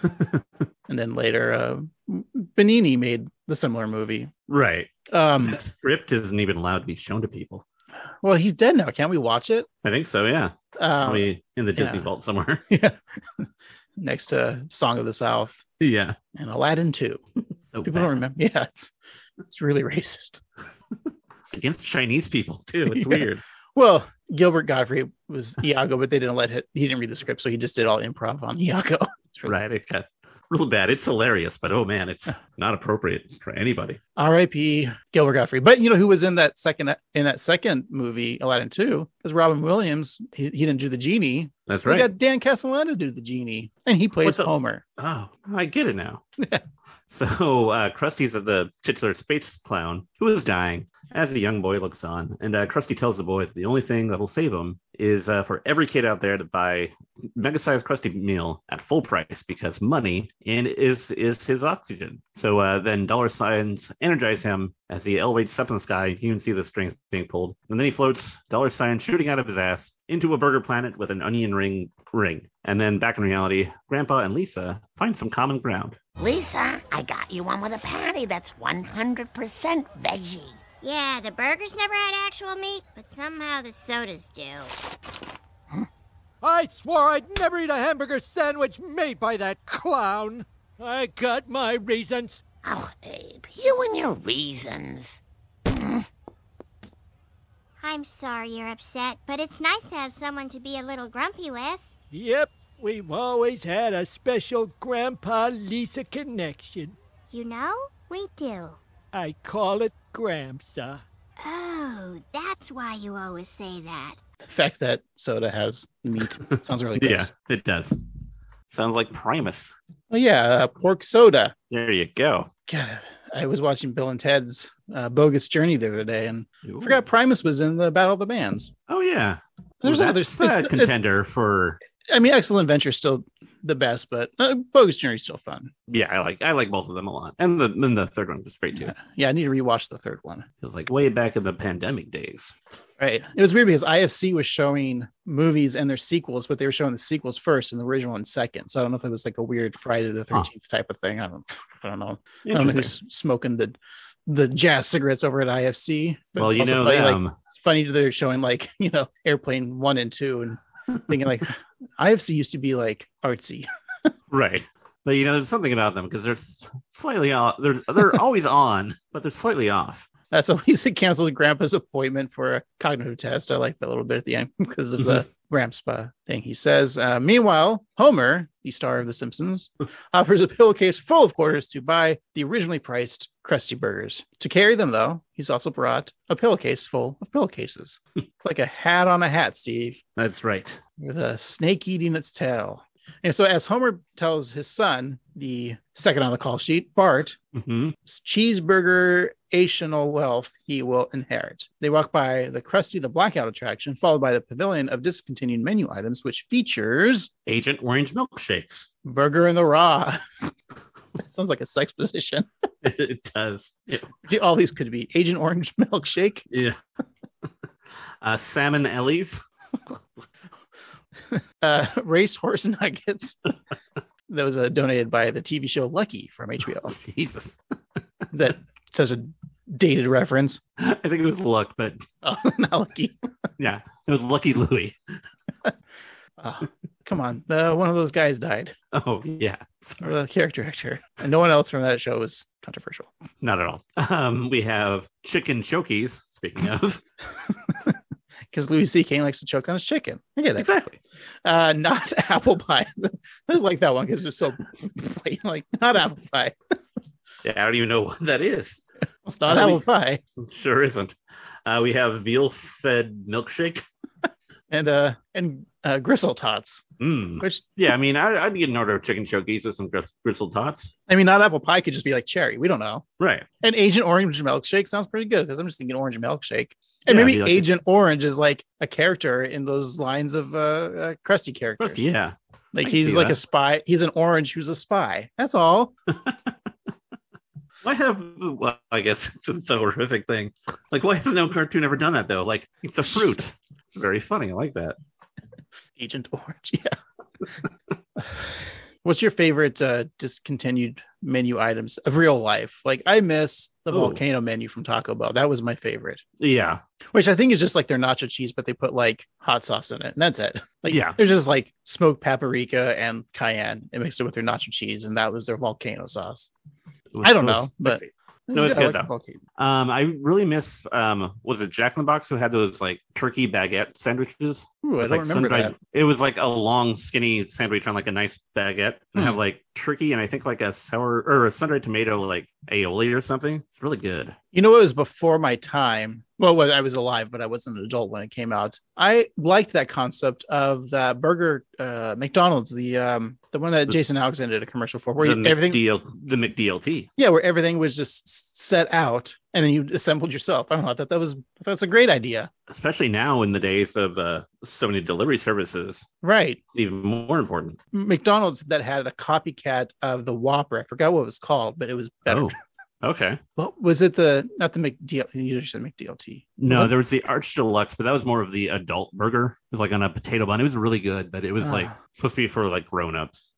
and then later uh, Benini made the similar movie. right. Um, The script isn't even allowed to be shown to people. well, he's dead now. Can't we watch it? I think so. Yeah, Um, probably in the Disney yeah. vault somewhere. yeah. Next to Song of the South yeah. and Aladdin two. So People bad. don't remember. Yeah, it's it's really racist. Against Chinese people too. It's Yeah. weird. Well, Gilbert Godfrey was Iago, but they didn't let him. He didn't read the script, so he just did all improv on Iago. It's really Right. It got real bad. It's hilarious, but oh man, it's not appropriate for anybody. R I P Gilbert Godfrey. But you know who was in that second in that second movie, Aladdin two? Because Robin Williams. He, he didn't do the genie. That's We right. got Dan Castellaneta to do the genie, and he plays What's up? Homer. Oh, I get it now. So uh, Krusty's the titular space clown who is dying as a young boy looks on. And uh, Krusty tells the boy that the only thing that'll save him is uh, for every kid out there to buy mega-sized Krusty meal at full price because money and is is his oxygen. So uh, then dollar signs energize him as he elevates up in the sky. You can see the strings being pulled. And then he floats, dollar sign shooting out of his ass, into a burger planet with an onion ring ring. And then back in reality, Grandpa and Lisa find some common ground. Lisa, I got you one with a patty that's one hundred percent veggie. Yeah, the burgers never had actual meat, but somehow the sodas do. I swore I'd never eat a hamburger sandwich made by that clown. I got my reasons. Oh, Abe, you and your reasons. I'm sorry you're upset, but it's nice to have someone to be a little grumpy with. Yep, we've always had a special Grandpa-Lisa connection. You know, we do. I call it Gramsa. Oh, that's why you always say that. The fact that soda has meat sounds really Yeah, gross. it does. Sounds like Primus. Oh yeah, uh, pork soda. There you go. God, I was watching Bill and Ted's uh, Bogus Journey the other day, and I forgot Primus was in the Battle of the Bands. Oh yeah. There's Well, another that's it's- a it's- contender for. I mean, Excellent Adventure is still the best, but uh, Bogus Journey is still fun. Yeah, I like I like both of them a lot, and the and the third one was great too. Yeah, I need to rewatch the third one. It was like way back in the pandemic days. Right. It was weird because I F C was showing movies and their sequels, but they were showing the sequels first and the original one second. So I don't know if it was like a weird Friday the thirteenth huh. type of thing. I don't, I don't know. I don't know who's smoking the the jazz cigarettes over at I F C. But well, it's you also know, funny, them. like, it's funny that they're showing like, you know, Airplane one and two and thinking like I F C used to be like artsy. Right. But, you know, there's something about them because they're slightly off. They're, they're always on, but they're slightly off. Uh, so Lisa cancels Grandpa's appointment for a cognitive test. I like that a little bit at the end because of the Grampa thing he says. Uh, meanwhile, Homer, the star of The Simpsons, offers a pillowcase full of quarters to buy the originally priced Krusty Burgers. To carry them, though, he's also brought a pillowcase full of pillowcases. Like a hat on a hat, Steve. That's right. With a snake eating its tail. And so as Homer tells his son, the second on the call sheet, Bart, mm-hmm. cheeseburger-ational wealth he will inherit. They walk by the Krusty the Blackout attraction, followed by the pavilion of discontinued menu items, which features Agent Orange milkshakes. Burger in the Raw. That sounds like a sex position. It does. Yeah. All these could be Agent Orange milkshake. Yeah. uh, Salmon Ellie's. uh, race horse nuggets that was uh, donated by the T V show Lucky from H B O. Jesus. That says a dated reference. I think it was Luck, but oh, not Lucky. Yeah, it was Lucky Louie. Oh, come on, uh, one of those guys died. Oh yeah, or the character actor, and no one else from that show was controversial. Not at all. Um, we have chicken chokies. Speaking of. Because Louis C K likes to choke on his chicken. I get it. Exactly. Uh, not apple pie. I just like that one because it's so plain. Like, not apple pie. Yeah, I don't even know what that is. It's not apple pie. Sure isn't. Uh, we have veal-fed milkshake. and uh, and uh, gristle tots. Mm. Which, yeah, I mean, I'd, I'd get an order of chicken chokies with some gris- gristle tots. I mean, not apple pie could just be like cherry. We don't know. Right. And Agent Orange milkshake sounds pretty good because I'm just thinking orange milkshake. And yeah, maybe like Agent a- Orange is like a character in those lines of uh, uh Krusty characters. Krusty, yeah. Like he's like that. a spy. He's an orange who's a spy. That's all. Why have, well, I guess it's a horrific thing. Like, why has no cartoon ever done that, though? Like, it's a fruit. It's very funny. I like that. Agent Orange, yeah. What's your favorite uh, discontinued menu items of real life? Like, I miss the Ooh. volcano menu from Taco Bell. That was my favorite. Yeah. Which I think is just like their nacho cheese, but they put like hot sauce in it. And that's it. Like, yeah. There's just like smoked paprika and cayenne and mixed it with their nacho cheese. And that was their volcano sauce. I don't know, but no, it's good, good though. Um, I really miss um, was it Jack in the Box who had those like turkey baguette sandwiches? Ooh, I don't like remember sun-dried, that. It was like a long, skinny sandwich on like a nice baguette, and hmm. have like turkey and I think like a sour or a sun-dried tomato like aioli or something. It's really good. You know, it was before my time. Well, I was alive, but I wasn't an adult when it came out. I liked that concept of that burger, uh, McDonald's, the um, the one that the, Jason Alexander did a commercial for, where the you, everything, McDL, the McDLT, yeah, where everything was just set out and then you assembled yourself. I don't know. I thought that was that's a great idea, especially now in the days of uh, so many delivery services. Right, it's even more important. McDonald's that had a copycat of the Whopper. I forgot what it was called, but it was better. Oh. Okay. Well, was it the not the McDL? You just said McDLT. No, what? There was the Arch Deluxe, but that was more of the adult burger. It was like on a potato bun. It was really good, but it was uh. like supposed to be for like grown-ups.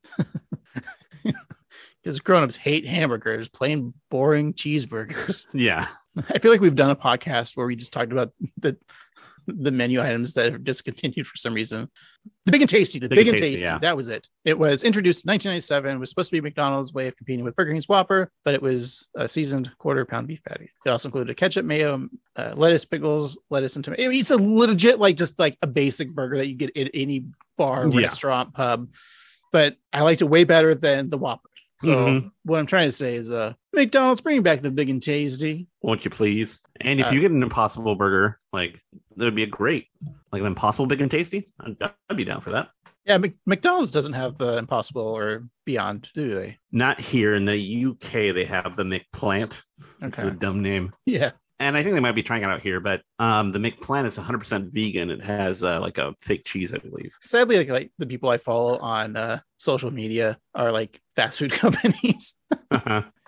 Because grown-ups hate hamburgers, plain boring cheeseburgers. Yeah. I feel like we've done a podcast where we just talked about the the menu items that are discontinued for some reason. The Big and Tasty, the Big, Big and Tasty, tasty yeah. That was it. It was introduced in nineteen ninety-seven. It was supposed to be McDonald's way of competing with Burger King's Whopper, but it was a seasoned quarter pound beef patty. It also included a ketchup, mayo, uh, lettuce, pickles, lettuce, and tomato. It's a legit, like just like a basic burger that you get at any bar, yeah. restaurant, pub. But I liked it way better than the Whopper. So mm-hmm. what I'm trying to say is, uh, McDonald's, bring back the Big and Tasty. Won't you please? And if uh, you get an Impossible Burger, like that would be a great, like an Impossible Big and Tasty. I'd, I'd be down for that. Yeah, Mc- McDonald's doesn't have the Impossible or Beyond, do they? Not here in the U K. They have the McPlant. Okay, it's a dumb name. Yeah. And I think they might be trying it out here, but um, the McPlant is one hundred percent vegan. It has uh, like a fake cheese, I believe. Sadly, like, like the people I follow on uh, social media are like fast food companies. uh-huh.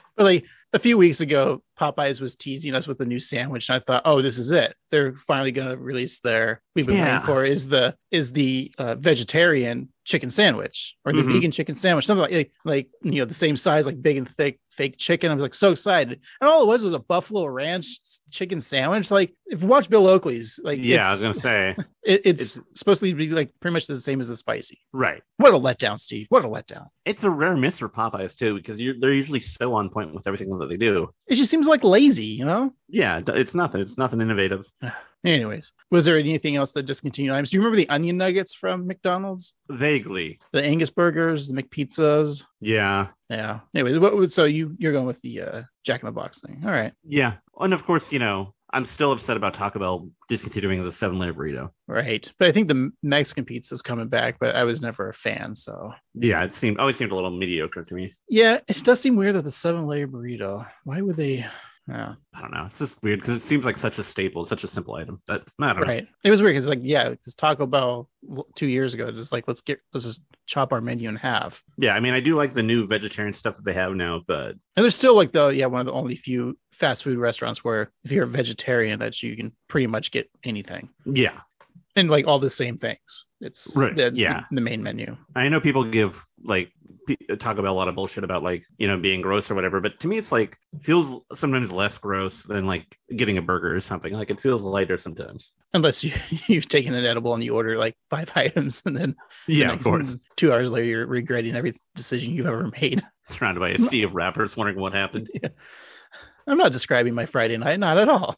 But like a few weeks ago, Popeyes was teasing us with a new sandwich, and I thought, oh, this is it. They're finally going to release their. We've been Yeah. waiting for is the is the uh, vegetarian chicken sandwich or the Mhm. vegan chicken sandwich, something like, like like you know the same size, like big and thick fake chicken. I was like so excited, and all it was was a buffalo ranch chicken sandwich. Like if you watch Bill Oakley's, like Yeah, it's, I was gonna say it, it's, it's- supposed to be like pretty much the same as the spicy. right. What a letdown, Steve! What a letdown! It's a rare miss for Popeyes too, because you're, they're usually so on point with everything that they do. It just seems like lazy, you know. Yeah, it- it's nothing. It's nothing innovative. Anyways, was there anything else that discontinued items? Do you remember the onion nuggets from McDonald's? Vaguely. The Angus burgers, the McPizzas? Yeah. Yeah. Anyway, what would so you you're going with the uh, Jack in the Box thing? All right. Yeah. And of course, you know, I'm still upset about Taco Bell discontinuing the seven layer burrito. Right. But I think the Mexican pizza's coming back, but I was never a fan. So Yeah, it seemed always seemed a little mediocre to me. yeah, it does seem weird that the seven layer burrito. Why would they? Yeah. I don't know. It's just weird because it seems like such a staple, such a simple item. But I don't know. Right. It was weird because like yeah, because Taco Bell two years ago just like let's get let's just chop our menu in half. Yeah, I mean, I do like the new vegetarian stuff that they have now, but And there's still like the yeah one of the only few fast food restaurants where if you're a vegetarian that you can pretty much get anything yeah, and like all the same things. It's Right, That's yeah. the main menu. I know people give like P- Taco Bell a lot of bullshit about like you know being gross or whatever, but to me, it's like feels sometimes less gross than like getting a burger or something. Like it feels lighter sometimes. Unless you you've taken an edible and you order like five items and then the Yeah, of next- course. two hours later you're regretting every decision you've ever made. Surrounded by a sea of wrappers, wondering what happened. Yeah. I'm not describing my Friday night, not at all.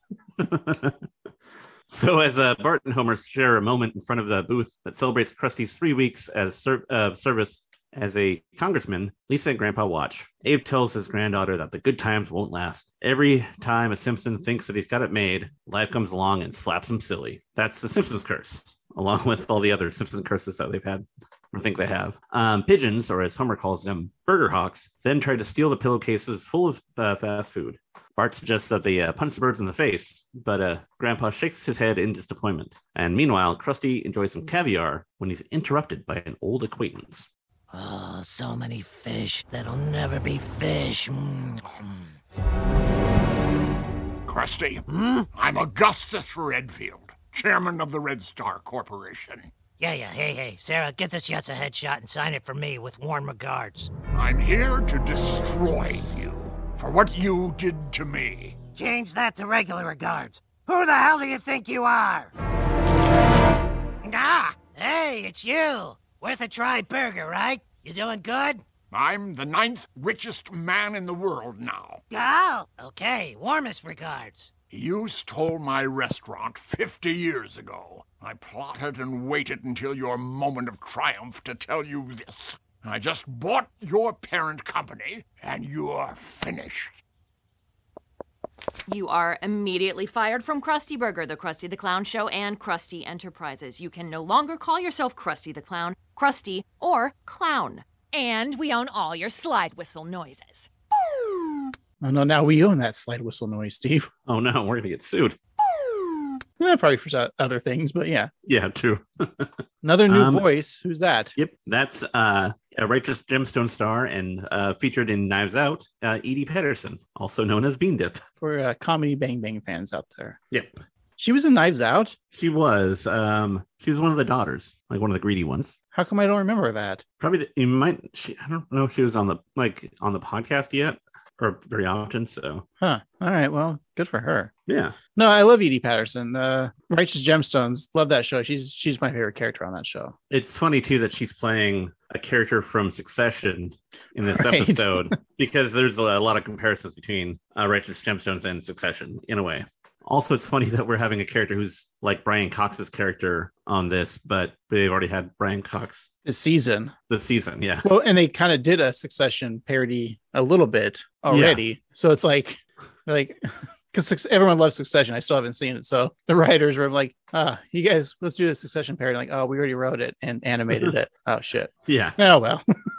So as uh, Bart and Homer share a moment in front of the booth that celebrates Krusty's three weeks as ser- uh, service as a congressman, Lisa and Grandpa watch. Abe tells his granddaughter that the good times won't last. Every time a Simpson thinks that he's got it made, life comes along and slaps him silly. That's the Simpsons curse, along with all the other Simpson curses that they've had. I think they have. Um, pigeons, or as Homer calls them, burger hawks, then try to steal the pillowcases full of uh, fast food. Bart suggests that they uh, punch the birds in the face, but uh, Grandpa shakes his head in disappointment. And meanwhile, Krusty enjoys some caviar when he's interrupted by an old acquaintance. Oh, so many fish that'll never be fish. Mm. Krusty, Hmm? I'm Augustus Redfield, chairman of the Red Star Corporation. Yeah, yeah, hey, hey, Sarah, get this Yutz a headshot and sign it for me with warm regards. I'm here to destroy you for what you did to me. Change that to regular regards. Who the hell do you think you are? Ah, hey, it's you. Worth a try burger, right? You doing good? I'm the ninth richest man in the world now. Oh, okay, warmest regards. You stole my restaurant fifty years ago. I plotted and waited until your moment of triumph to tell you this. I just bought your parent company, and you're finished. You are immediately fired from Krusty Burger, the Krusty the Clown Show, and Krusty Enterprises. You can no longer call yourself Krusty the Clown, Krusty, or Clown. And we own all your slide whistle noises. Oh no, now we own that slide whistle noise, Steve. Oh no, we're gonna get sued. Eh, probably for so- other things, but yeah. Yeah, true. Another new Um, voice. Who's that? Yep, that's uh, a Righteous Gemstone star and uh, featured in Knives Out, uh, Edie Patterson, also known as Bean Dip. For uh, comedy Bang Bang fans out there. Yep, She was in Knives Out. she was. Um, she was one of the daughters, like one of the greedy ones. How come I don't remember that? Probably you might. She, I don't know if she was on the like on the podcast yet, or very often. So Huh. All right. Well, good for her. yeah, No, I love Edie Patterson. Uh, Righteous Gemstones. Love that show. She's she's my favorite character on that show. it's funny too that she's playing a character from Succession in this Right. episode because there's a lot of comparisons between uh, Righteous Gemstones and Succession in a way. Also, it's funny that we're having a character who's like Brian Cox's character on this, but they've already had Brian Cox This season. this season. Yeah, Well, and they kind of did a Succession parody a little bit already. So it's like, like, because everyone loves Succession. I still haven't seen it. So the writers were like, ah, you guys, let's do a Succession parody. Like, oh, we already wrote it and animated it. Oh, shit. yeah. Oh, well.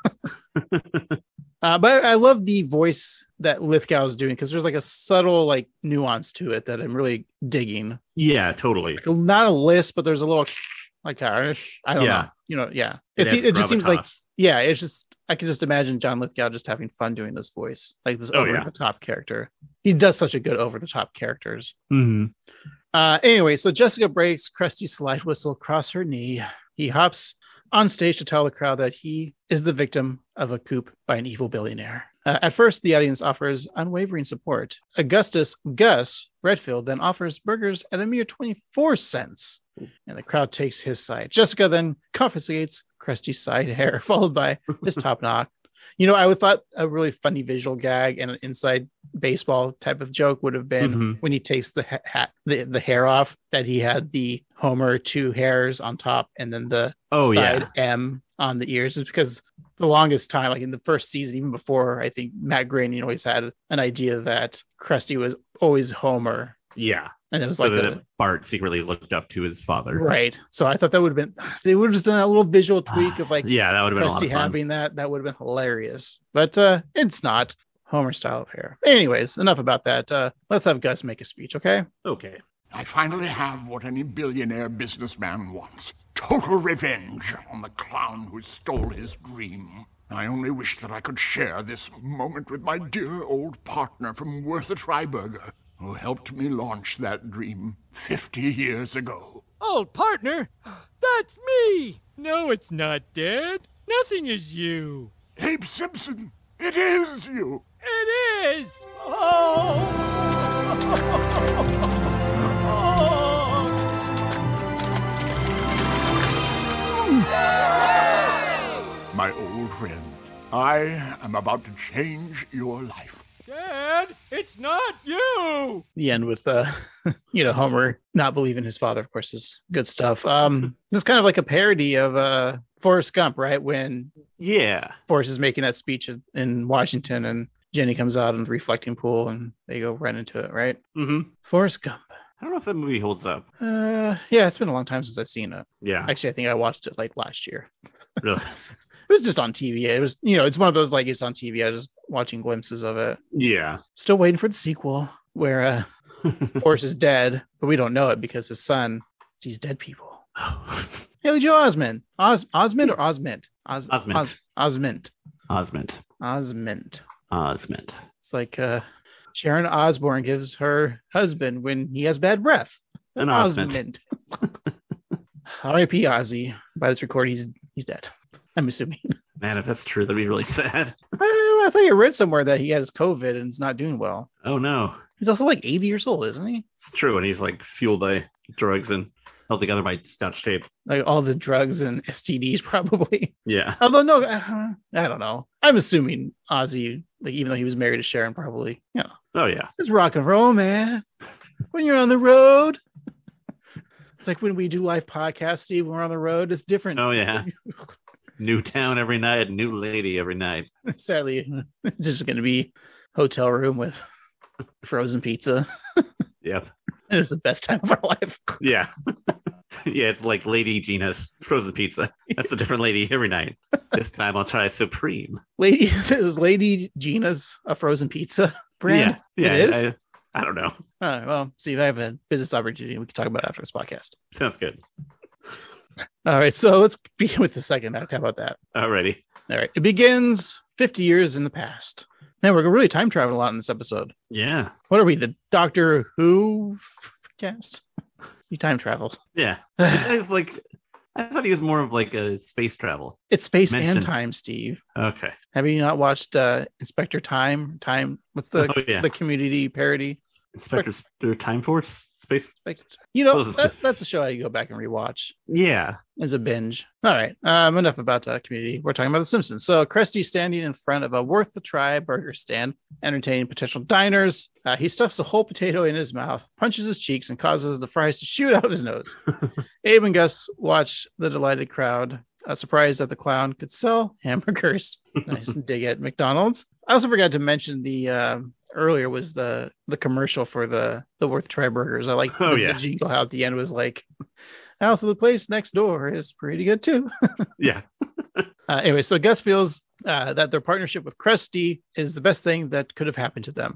uh, but I love the voice that Lithgow is doing because there's like a subtle like nuance to it that I'm really digging. Yeah, totally. Like, not a lisp, but there's a little like, uh, I don't Yeah. know. you know, yeah. It It's, adds it just seems like, gravitas. yeah, it's just, I can just imagine John Lithgow just having fun doing this voice, like this Oh, over yeah. the top character. He does such a good over the top characters. Mm-hmm. Uh, anyway, so Jessica breaks Krusty's slide whistle across her knee. He hops on stage to tell the crowd that he is the victim of a coup by an evil billionaire. Uh, at first, the audience offers unwavering support. Augustus Gus Redfield then offers burgers at a mere twenty-four cents, and the crowd takes his side. Jessica then confiscates Krusty's side hair, followed by his top knock. You know, I would thought a really funny visual gag and an inside baseball type of joke would have been Mm-hmm. when he takes the hat, the, the hair off, that he had the Homer two hairs on top and then the Oh, side yeah. M on the ears. It's because the longest time, like in the first season, even before, I think Matt Groening always had an idea that Krusty was always Homer. Yeah. And it was So like, that a, Bart secretly looked up to his father. right. So I thought that would have been, they would have just done a little visual tweak of like, Yeah, that would have been a lot Krusty of fun. having that. That would have been hilarious. But uh, it's not Homer style of hair. Anyways, enough about that. Uh, let's have Gus make a speech, okay? Okay. I finally have what any billionaire businessman wants. Total revenge on the clown who stole his dream. I only wish that I could share this moment with my dear old partner from Worth a Try Burger, who helped me launch that dream fifty years ago. Old partner? That's me! No, it's not, Dad. Nothing is you. Abe Simpson, it is you. It is! Oh! My old friend, I am about to change your life. Dad, it's not you! The end with, uh, you know, Homer not believing his father, of course, is good stuff. Um, this is kind of like a parody of uh, Forrest Gump, right? When Yeah. Forrest is making that speech in- in Washington and Jenny comes out in the reflecting pool and they go right into it, right? Mm-hmm. Forrest Gump. I don't know if that movie holds up. Uh, yeah, it's been a long time since I've seen it. Yeah. Actually, I think I watched it like last year. Really? It was just on T V. It was, you know, it's one of those like it's on T V. I was watching glimpses of it. Yeah. Still waiting for the sequel where uh, Forrest is dead, but we don't know it because his son sees dead people. Haley Joel Osment. Os- Osment or Osment? Os- Osment. Os- Osment. Osment. Osment. Osment. It's like uh, Sharon Osbourne gives her husband when he has bad breath. An Osment. R I P Ozzy. By this recording, he's he's dead. I'm assuming. Man, if that's true, that'd be really sad. I, I think I read somewhere that he had his COVID and is not doing well. Oh, no. He's also like eighty years old, isn't he? It's true. And he's like fueled by drugs and held together by scotch tape. Like all the drugs and S T Ds, probably. Yeah. Although, no, uh, I don't know. I'm assuming Ozzy, like even though he was married to Sharon, probably, you know, Oh, yeah. it's rock and roll, man. When you're on the road, it's like when we do live podcasts, Steve. When we're on the road, it's different. Oh, yeah. New town every night, new lady every night. Sadly, it's just going to be hotel room with frozen pizza. Yep. And it's the best time of our life. Yeah. Yeah, it's like Lady Gina's frozen pizza. That's a different lady every night. This time I'll try Supreme. Lady, is Lady Gina's a frozen pizza brand? Yeah. Yeah. It is? I, I don't know. All right, well, Steve, I have a business opportunity we can talk about after this podcast. Sounds good. All right, so let's begin with the second act. How about that? Alrighty. All right, it begins fifty years in the past. Man, we're really time traveling a lot in this episode. Yeah. What are we, the Doctor Who cast? He time travels. Yeah. It's like, I thought he was more of like a space travel. It's space Mentioned. and time, Steve. Okay. Have you not watched uh, Inspector Time? Time? What's the Oh, yeah. the community parody? Inspector's their Time Force? Space? You know, What was it? that, that's a show I go back and rewatch Yeah. as a binge. All right. Um, enough about uh, community. We're talking about The Simpsons. So Krusty's standing in front of a worth the try burger stand, entertaining potential diners. Uh, he stuffs a whole potato in his mouth, punches his cheeks, and causes the fries to shoot out of his nose. Abe and Gus watch the delighted crowd, uh, surprised that the clown could sell hamburgers. Nice dig at McDonald's. I also forgot to mention the uh, earlier was the the commercial for the the worth try burgers. I like Oh, the, yeah. the jingle how at the end was like, also the place next door is pretty good too. Yeah. Uh, anyway, so Gus feels uh, that their partnership with Krusty is the best thing that could have happened to them.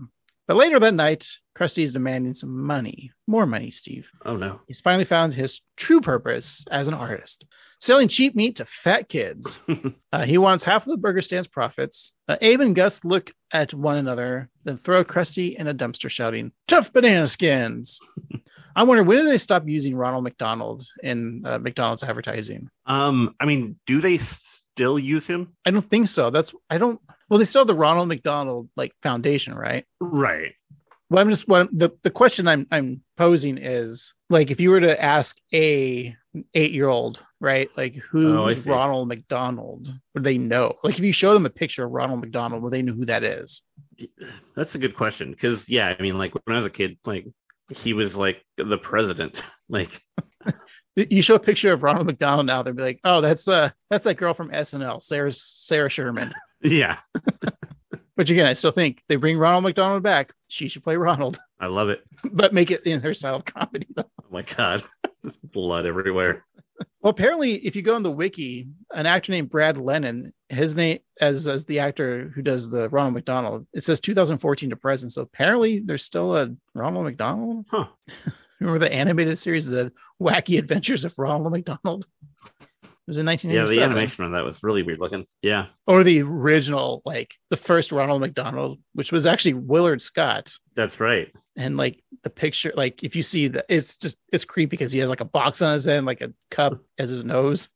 But later that night, Krusty is demanding some money. More money, Steve. Oh, no. He's finally found his true purpose as an artist, selling cheap meat to fat kids. uh, he wants half of the burger stand's profits. Uh, Abe and Gus look at one another, then throw Krusty in a dumpster shouting, "Tough banana skins." I wonder, when did they stop using Ronald McDonald in uh, McDonald's advertising? Um, I mean, do they still use him? I don't think so. That's, I don't, well, they still have the Ronald McDonald like foundation, right? Right. Well, I'm just what the, the question I'm I'm posing is, like, if you were to ask a eight year old, right, like, who's oh, Ronald McDonald, would they know? Like, if you showed them a picture of Ronald McDonald, would they know who that is? That's a good question, because yeah, I mean, like when I was a kid, like he was like the president. Like, you show a picture of Ronald McDonald now, they'd be like, "Oh, that's uh that's that girl from S N L, Sarah Sarah Sherman." Yeah. Which again, I still think they bring Ronald McDonald back. She should play Ronald. I love it. But make it in her style of comedy, though. Oh my God. There's blood everywhere. Well, apparently, if you go on the wiki, an actor named Brad Lennon, his name as, as the actor who does the Ronald McDonald, it says two thousand fourteen to present. So apparently there's still a Ronald McDonald. Huh. Remember the animated series, The Wacky Adventures of Ronald McDonald? It was in nineteen eighty-seven. Yeah, the animation on that was really weird looking. Yeah. Or the original, like the first Ronald McDonald, which was actually Willard Scott. That's right. And like the picture, like if you see that, it's just, it's creepy because he has like a box on his head, like a cup as his nose.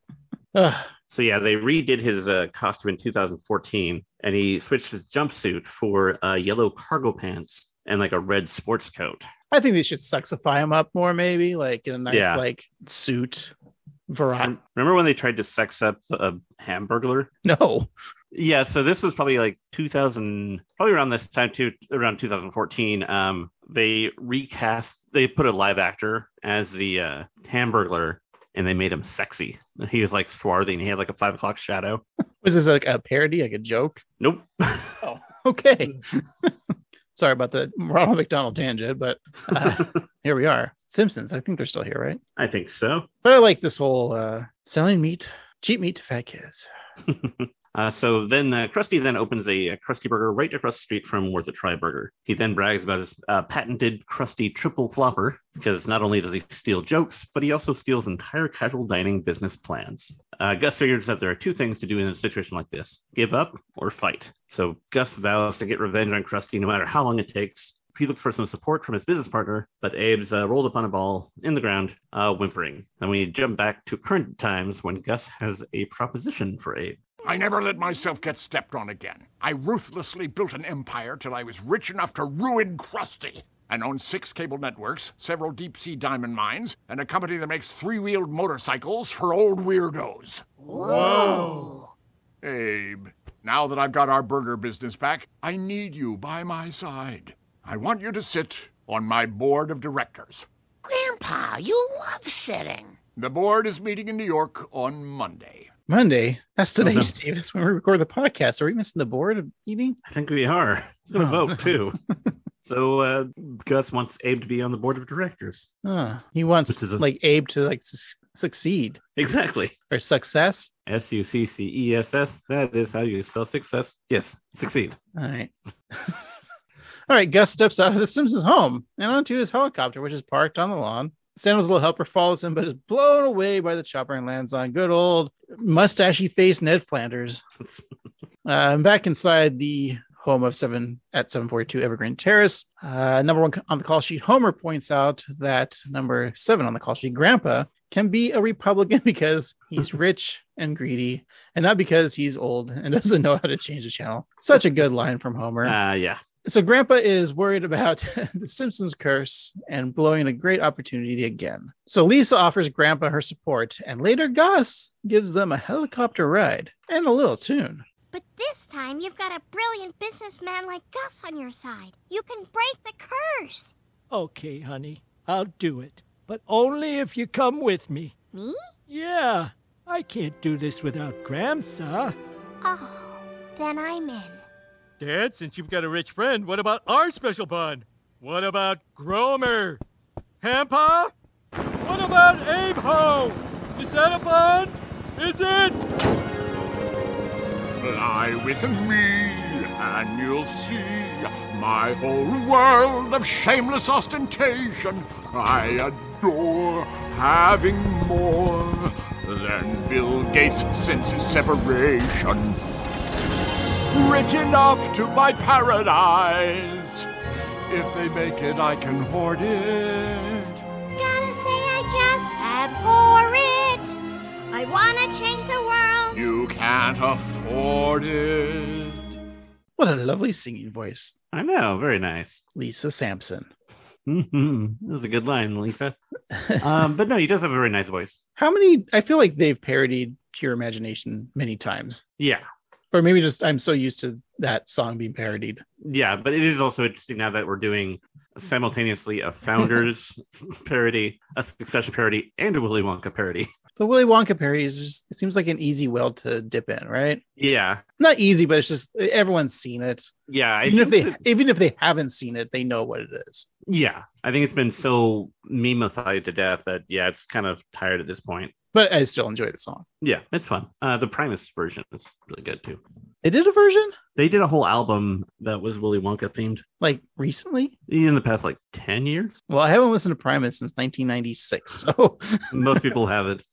So yeah, they redid his uh, costume in two thousand fourteen, and he switched his jumpsuit for uh, yellow cargo pants and like a red sports coat. I think they should sexify him up more, maybe like in a nice yeah. like suit. Variety. Remember when they tried to sex up the uh, hamburger? No. Yeah, so this was probably like two thousand, probably around this time too, around two thousand fourteen. Um, they recast, they put a live actor as the uh, hamburger, and they made him sexy. He was like swarthy, and he had like a five o'clock shadow. Was this like a parody, like a joke? Nope. Oh, okay. Sorry about the Ronald McDonald tangent, but uh, here we are. Simpsons. I think they're still here, right? I think so. But I like this whole uh, selling meat, cheap meat to fat kids. Uh, so then uh, Krusty then opens a, a Krusty Burger right across the street from Worth a Try Burger. He then brags about his uh, patented Krusty triple flopper, because not only does he steal jokes, but he also steals entire casual dining business plans. Uh, Gus figures that there are two things to do in a situation like this: give up or fight. So Gus vows to get revenge on Krusty no matter how long it takes. He looked for some support from his business partner, but Abe's uh, rolled upon a ball in the ground, uh, whimpering. Then we jump back to current times when Gus has a proposition for Abe. I never let myself get stepped on again. I ruthlessly built an empire till I was rich enough to ruin Krusty. And own six cable networks, several deep-sea diamond mines, and a company that makes three-wheeled motorcycles for old weirdos. Whoa! Abe, now that I've got our burger business back, I need you by my side. I want you to sit on my board of directors. Grandpa, you love sitting. The board is meeting in New York on Monday. Monday? That's today, Oh, no. Steve. That's when we record the podcast. Are we missing the board meeting? I think we are. He's going to Oh, vote, too. So uh, Gus wants Abe to be on the board of directors. Uh, he wants Which is a- like Abe to like su- succeed Exactly. or success. S U C C E S S. That is how you spell success. Yes, succeed. All right. All right. Gus steps out of the Simpsons' home and onto his helicopter, which is parked on the lawn. Santa's little helper follows him, but is blown away by the chopper and lands on good old mustachy face Ned Flanders. uh, back inside the home of seven at seven forty-two Evergreen Terrace. Uh, number one on the call sheet, Homer points out that number seven on the call sheet, Grampa, can be a Republican because he's rich and greedy, and not because he's old and doesn't know how to change the channel. Such a good line from Homer. Uh, yeah. So Grandpa is worried about the Simpsons curse and blowing a great opportunity again. So Lisa offers Grandpa her support, and later Gus gives them a helicopter ride and a little tune. But this time you've got a brilliant businessman like Gus on your side. You can break the curse. Okay, honey, I'll do it. But only if you come with me. Me? Yeah, I can't do this without Gramsa. Oh, then I'm in. Dad, since you've got a rich friend, what about our special bun? What about Gromer? Hampa? What about Abe Ho? Is that a bun? Is it? Fly with me, and you'll see my whole world of shameless ostentation. I adore having more than Bill Gates since his separation. Rich enough to buy paradise. If they make it, I can hoard it. Gotta say I just abhor it. I wanna change the world. You can't afford it. What a lovely singing voice. I know, very nice. Lisa Sampson. Mm-hmm. That was a good line, Lisa. um, but no, he does have a very nice voice. How many? I feel like they've parodied Pure Imagination many times. Yeah. Or maybe just I'm so used to that song being parodied. Yeah, but it is also interesting now that we're doing simultaneously a Founders parody, a Succession parody, and a Willy Wonka parody. The Willy Wonka parody is just, it seems like an easy well to dip in, right? Yeah. Not easy, but it's just everyone's seen it. Yeah. I even if they that, even if they haven't seen it, they know what it is. Yeah. I think it's been so memeified to death that, yeah, it's kind of tired at this point. But I still enjoy the song. Yeah, it's fun. Uh, the Primus version is really good, too. They did a version? They did a whole album that was Willy Wonka themed. Like recently? In the past, like, ten years? Well, I haven't listened to Primus since nineteen ninety-six, so... Most people haven't.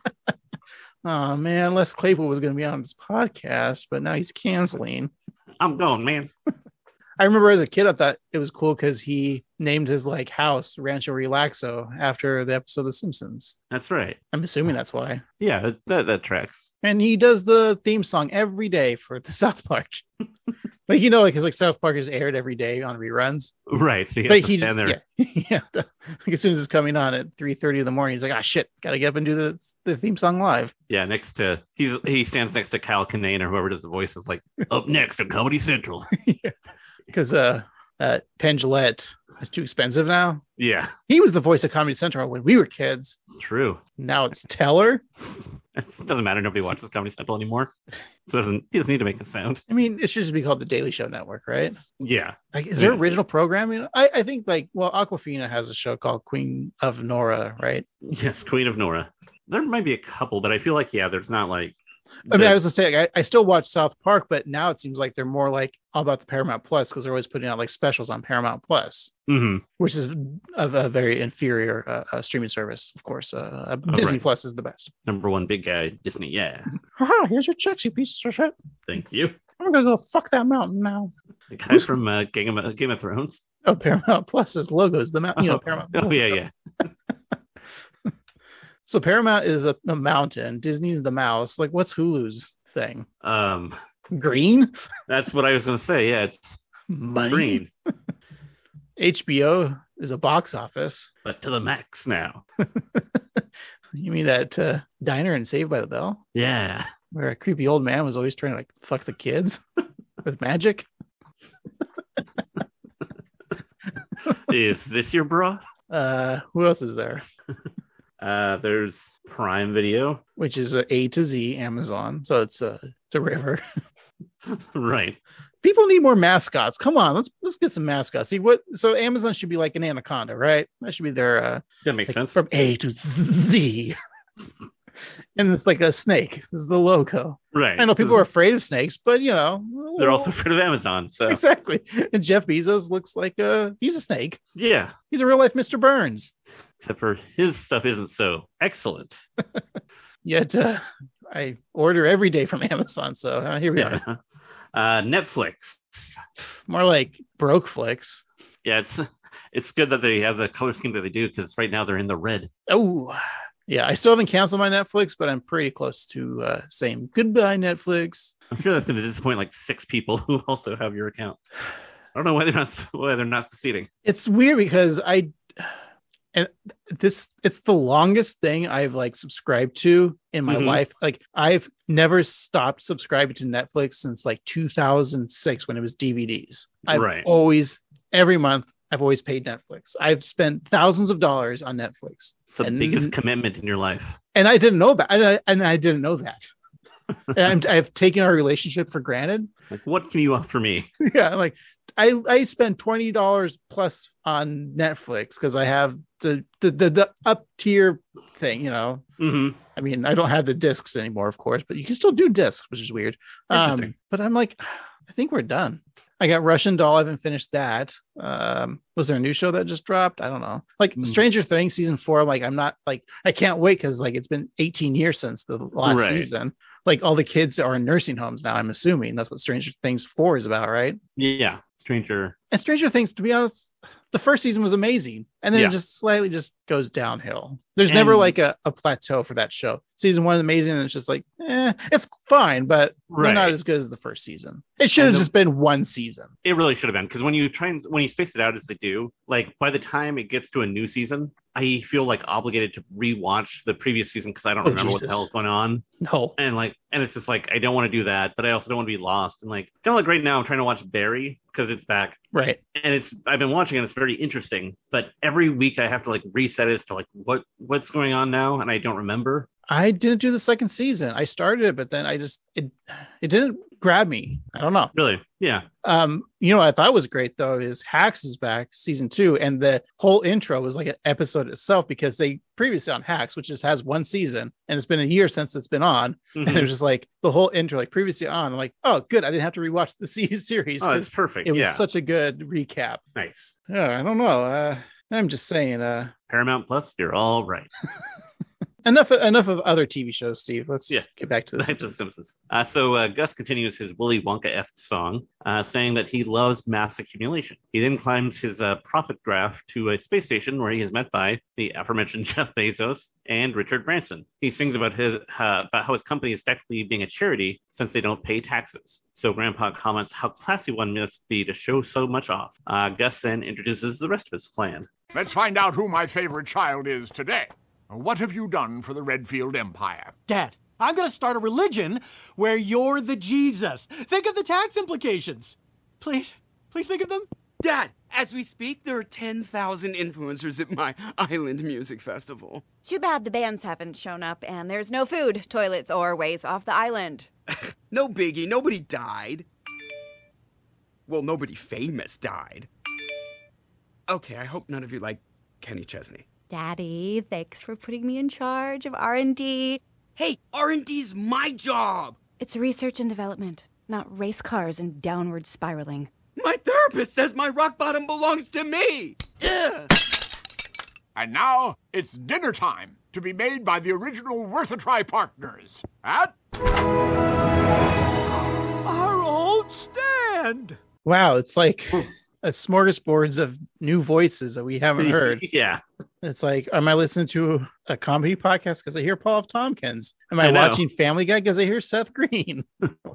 Oh, man, Les Claypool was going to be on this podcast, but now he's canceling. I'm going, man. I remember as a kid, I thought it was cool because he named his like house Rancho Relaxo after the episode of The Simpsons. That's right. I'm assuming that's why. Yeah, that, that tracks. And he does the theme song every day for the South Park. Like, you know, like his like South Park is aired every day on reruns. Right. So he has but to he, stand there. Yeah. yeah. Like as soon as it's coming on at three thirty in the morning, he's like, ah, shit, gotta get up and do the, the theme song live. Yeah, next to he's he stands next to Kyle Kinane or whoever does the voices, like up next on Comedy Central. Yeah. Because uh, uh, Penn Jillette is too expensive now. Yeah. He was the voice of Comedy Central when we were kids. True. Now it's Teller. It doesn't matter. Nobody watches Comedy Central anymore. So it doesn't, he doesn't need to make a sound. I mean, it should just be called the Daily Show Network, right? Yeah. Like, is there original programming? I, I think, like, well, Aquafina has a show called Queen of Nora, right? Yes, Queen of Nora. There might be a couple, but I feel like, yeah, there's not like... I mean, I was gonna say, I, I still watch South Park, but now it seems like they're more like all about the Paramount Plus because they're always putting out like specials on Paramount Plus, mm-hmm. which is a, a very inferior uh, uh, streaming service. Of course, uh, uh, Disney right. Plus is the best. Number one big guy, Disney. Yeah. Haha, here's your checks, you pieces of shit. Thank you. I'm gonna go fuck that mountain now. The guy from uh, Game, of, Game of Thrones. Oh, Paramount Plus's logo is the mountain. You know, Paramount. Oh, yeah, yeah. So Paramount is a, a mountain. Disney's the mouse. Like, what's Hulu's thing? Um, green. That's what I was going to say. Yeah, it's money. Green. H B O is a box office, but to the max now. You mean that uh, diner in Saved by the Bell? Yeah, where a creepy old man was always trying to like fuck the kids with magic. Is this your bra? Uh, who else is there? Uh, there's Prime Video, which is a A to Z Amazon, so it's a it's a river. Right. People need more mascots. Come on, let's let's get some mascots. See what? So Amazon should be like an anaconda, right? That should be their. Uh, that makes like, sense. From A to Z. And it's like a snake. This is the logo. Right. I know people are afraid of snakes, but you know they're also afraid of Amazon. So exactly. And Jeff Bezos looks like a he's a snake. Yeah. He's a real life Mister Burns. Except for his stuff isn't so excellent. Yet uh, I order every day from Amazon. So uh, here we yeah. are. Uh, Netflix. More like broke flicks. Yeah, it's it's good that they have the color scheme that they do because right now they're in the red. Oh. Yeah, I still haven't canceled my Netflix, but I'm pretty close to uh, saying goodbye, Netflix. I'm sure that's going to disappoint like six people who also have your account. I don't know why they're not why they're not succeeding. It's weird because I and this it's the longest thing I've like subscribed to in my mm-hmm. life. Like I've never stopped subscribing to Netflix since like two thousand six when it was D V Ds. I've right. always every month I've always paid Netflix. I've spent thousands of dollars on Netflix. It's the and, biggest commitment in your life. And I didn't know about and I, and I didn't know that. And I've taken our relationship for granted. Like, what can you offer me? Yeah, like I, I spend twenty dollars plus on Netflix because I have the the, the, the up tier thing, you know. Mm-hmm. I mean, I don't have the discs anymore, of course, but you can still do discs, which is weird. Um, but I'm like, I think we're done. I got Russian Doll. I haven't finished that. Um, was there a new show that just dropped? I don't know. Like mm. Stranger Things season four. I'm like, I'm not like, I can't wait because like it's been eighteen years since the last right. season. Like all the kids are in nursing homes now. I'm assuming that's what Stranger Things four is about, right? Yeah, Stranger. And Stranger Things, to be honest, the first season was amazing, and then yeah. it just slightly just goes downhill. There's and, never like a, a plateau for that show. Season one is amazing, and it's just like, eh, it's fine, but right. they're not as good as the first season. It should have just been one season. It really should have been, because when you try and when you space it out as they do, like by the time it gets to a new season, I feel like obligated to rewatch the previous season because I don't oh, remember Jesus. what the hell is going on. No, and like, and it's just like I don't want to do that, but I also don't want to be lost. And like, kind of like right now, I'm trying to watch Barry because it's back, right? And it's I've been watching and it's very interesting, but every week I have to like reset it as to like what what's going on now, and I don't remember. I didn't do the second season. I started it, but then I just it it didn't grab me. I don't know. Really? Yeah. Um, you know what I thought was great though is Hacks is back season two, and the whole intro was like an episode itself because they previously on Hacks, which just has one season, and it's been a year since it's been on, mm-hmm. and it was just like the whole intro, like previously on. I'm like, oh, good, I didn't have to rewatch the series. Oh, it's perfect. It was yeah. such a good recap. Nice. Yeah, I don't know. Uh, I'm just saying. Uh, Paramount Plus, you're all right. Enough, enough of other T V shows, Steve. Let's yeah. get back to the Simpsons. Simpsons. Uh, so uh, Gus continues his Willy Wonka-esque song, uh, saying that he loves mass accumulation. He then climbs his uh, profit graph to a space station where he is met by the aforementioned Jeff Bezos and Richard Branson. He sings about his uh, about how his company is technically being a charity since they don't pay taxes. So Grandpa comments how classy one must be to show so much off. Uh, Gus then introduces the rest of his clan. Let's find out who my favorite child is today. What have you done for the Redfield Empire? Dad, I'm going to start a religion where you're the Jesus. Think of the tax implications. Please, please think of them. Dad, as we speak, there are ten thousand influencers at my island music festival. Too bad the bands haven't shown up and there's no food, toilets, or ways off the island. No biggie, nobody died. Well, nobody famous died. Okay, I hope none of you like Kenny Chesney. Daddy, thanks for putting me in charge of R and D. Hey, R and D's my job! It's research and development, not race cars and downward spiraling. My therapist says my rock bottom belongs to me! Ugh. And now, it's dinner time, to be made by the original Worth a Try partners at... our old stand! Wow, it's like a smorgasbord of new voices that we haven't heard. Yeah. It's like, am I listening to a comedy podcast because I hear Paul F. Tompkins? Am I, I watching Family Guy because I hear Seth Green?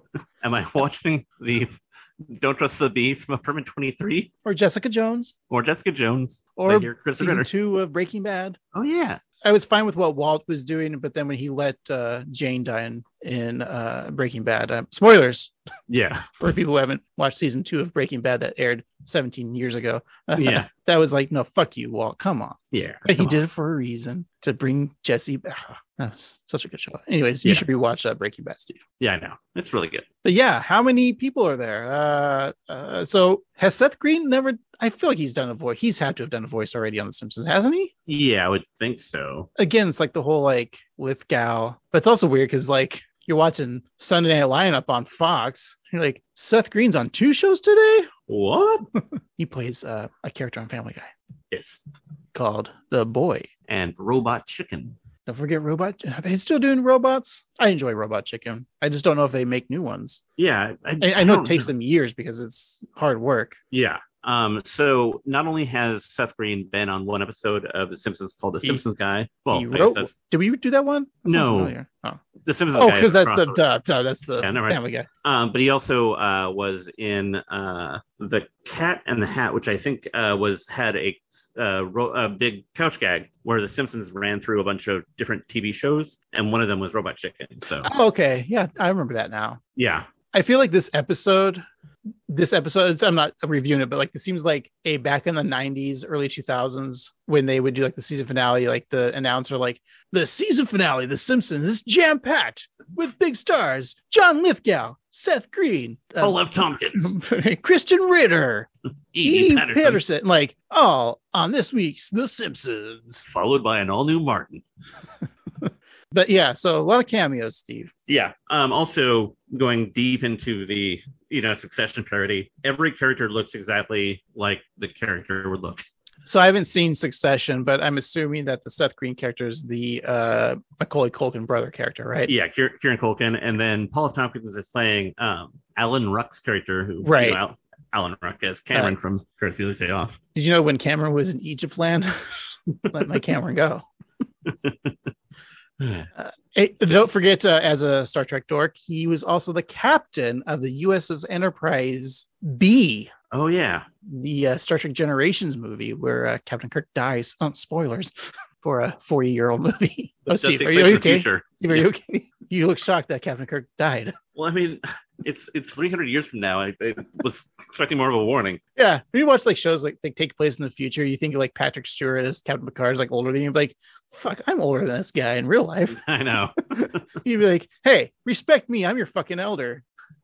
Am I watching the Don't Trust the Bee from Apartment twenty-three? Or Jessica Jones? Or Jessica Jones? Or season Ritter. two of Breaking Bad? Oh, yeah. I was fine with what Walt was doing, but then when he let uh, Jane die in, in uh, Breaking Bad, uh, spoilers. Yeah. For people who haven't watched season two of Breaking Bad that aired seventeen years ago. Yeah. That was like, no, fuck you, Walt. Come on. Yeah. But he on. did it for a reason, to bring Jesse back. That was such a good show. Anyways, you yeah. should rewatch that Breaking Bad, Steve. Yeah, I know. It's really good. But yeah, how many people are there? Uh, uh, so has Seth Green never... I feel like he's done a voice. He's had to have done a voice already on The Simpsons, hasn't he? Yeah, I would think so. Again, it's like the whole like Lithgow, but it's also weird because like you're watching Sunday Night Lineup on Fox. You're like, Seth Green's on two shows today? What? He plays uh, a character on Family Guy. Yes. Called The Boy. And Robot Chicken. Don't forget Robot. Are they still doing robots? I enjoy Robot Chicken. I just don't know if they make new ones. Yeah. I, I, I know it takes know. them years because it's hard work. Yeah. Um, so not only has Seth Green been on one episode of The Simpsons called The he, Simpsons Guy. Well, wrote, did we do that one? That no. Oh. The Simpsons oh, Guy. because that's the duh, duh, that's the yeah, Family Guy. Um, but he also uh, was in uh, The Cat and the Hat, which I think uh, was had a, uh, ro- a big couch gag where The Simpsons ran through a bunch of different T V shows, and one of them was Robot Chicken. So oh, okay, yeah, I remember that now. Yeah, I feel like this episode. This episode, I'm not reviewing it, but like it seems like a back in the nineties, early two thousands when they would do like the season finale, like the announcer, like the season finale, The Simpsons is jam packed with big stars: John Lithgow, Seth Green, Paul F. Tompkins, Christian Ritter, E. Patterson. Patterson, like all on this week's The Simpsons, followed by an all new Martin. But yeah, so a lot of cameos, Steve. Yeah. Um, also going deep into the, you know, Succession parody, every character looks exactly like the character would look. So I haven't seen Succession, but I'm assuming that the Seth Green character is the uh, Macaulay Culkin brother character, right? Yeah, Kieran Culkin. And then Paul Tompkins is playing um, Alan Ruck's character, who, right. You know, Alan Ruck as Cameron uh, from Ferris Day Off. Did you know when Cameron was in Egypt land? Let my Cameron go. uh, hey, don't forget, uh, as a Star Trek dork, he was also the captain of the U S S Enterprise B. Oh, yeah. The uh, Star Trek Generations movie where uh, Captain Kirk dies. Oh, spoilers for a forty-year-old movie. Oh, Steve, are you okay? Steve, are you okay? You look shocked that Captain Kirk died. Well, I mean, it's it's three hundred years from now. I, I was expecting more of a warning. Yeah. When you watch like shows like they take place in the future, you think like Patrick Stewart as Captain Picard is like older than you. Like, fuck, I'm older than this guy in real life. I know. You'd be like, hey, respect me. I'm your fucking elder.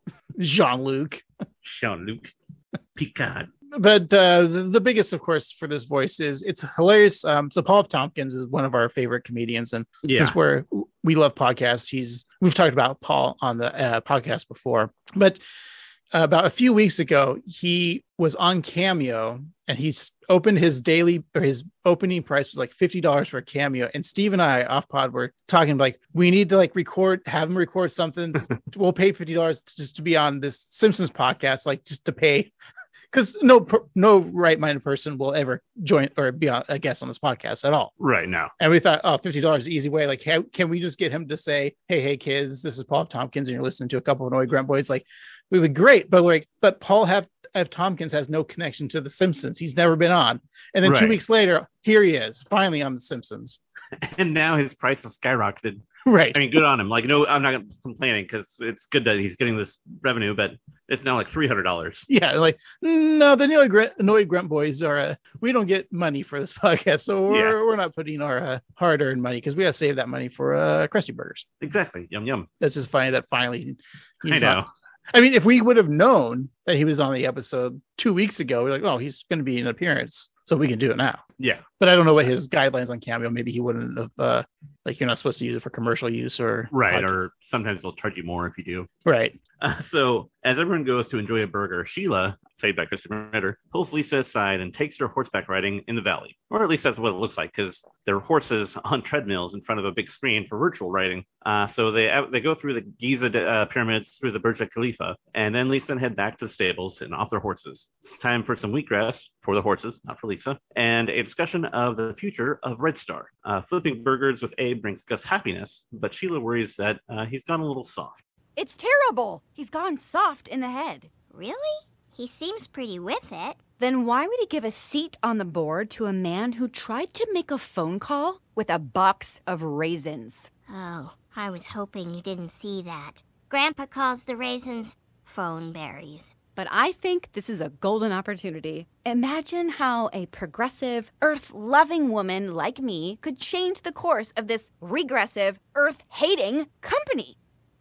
Jean-Luc. Jean-Luc Picard. But uh, the, the biggest, of course, for this voice is it's hilarious. Um, so Paul F. Tompkins is one of our favorite comedians, and yeah. since we're we love podcasts, he's we've talked about Paul on the uh, podcast before. But uh, about a few weeks ago, he was on Cameo, and he's opened his daily or his opening price was like fifty dollars for a Cameo. And Steve and I off pod were talking like we need to like record, have him record something. We'll pay fifty dollars just to be on this Simpsons podcast, like just to pay. Because no no right-minded person will ever join or be on, a guest on this podcast at all. Right now. And we thought, oh, fifty dollars is an easy way. Like, how can we just get him to say, hey, hey, kids, this is Paul Tompkins, and you're listening to a couple of annoying grunt boys. Like, we would be great. But like, but Paul have, F. Tompkins has no connection to The Simpsons. He's never been on. And then right. two weeks later, here he is, finally on The Simpsons. And now his price has skyrocketed. Right. I mean, good on him. Like, no, I'm not complaining because it's good that he's getting this revenue, but it's now like three hundred dollars. Yeah. Like, no, the annoyed grunt, annoyed grunt boys are, uh, we don't get money for this podcast. So we're, yeah. we're not putting our uh, hard earned money because we got to save that money for uh, Krusty Burgers. Exactly. Yum, yum. That's just funny that finally he's I know. On. I mean, if we would have known that he was on the episode two weeks ago, we're like, oh, he's going to be an appearance. So we can do it now. Yeah. But I don't know what his guidelines on Cameo. Maybe he wouldn't have, uh, like, you're not supposed to use it for commercial use or. Right. podcast. Or sometimes they'll charge you more if you do. Right. Uh, so as everyone goes to enjoy a burger, Sheila, played by Christopher Ritter, pulls Lisa aside and takes her horseback riding in the valley. Or at least that's what it looks like, because there are horses on treadmills in front of a big screen for virtual riding. Uh, so they uh, they go through the Giza uh, pyramids, through the Burj Khalifa, and then Lisa and head back to the stables and off their horses. It's time for some wheatgrass for the horses, not for Lisa, and a discussion of the future of Red Star. Uh, flipping burgers with Abe brings Gus happiness, but Sheila worries that uh, he's gone a little soft. It's terrible. He's gone soft in the head. Really? He seems pretty with it. Then why would he give a seat on the board to a man who tried to make a phone call with a box of raisins? Oh, I was hoping you didn't see that. Grandpa calls the raisins phone berries. But I think this is a golden opportunity. Imagine how a progressive, earth-loving woman like me could change the course of this regressive, earth-hating company.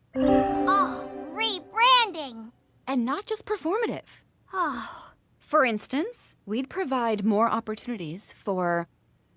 Oh, rebranding. And not just performative. Oh. For instance, we'd provide more opportunities for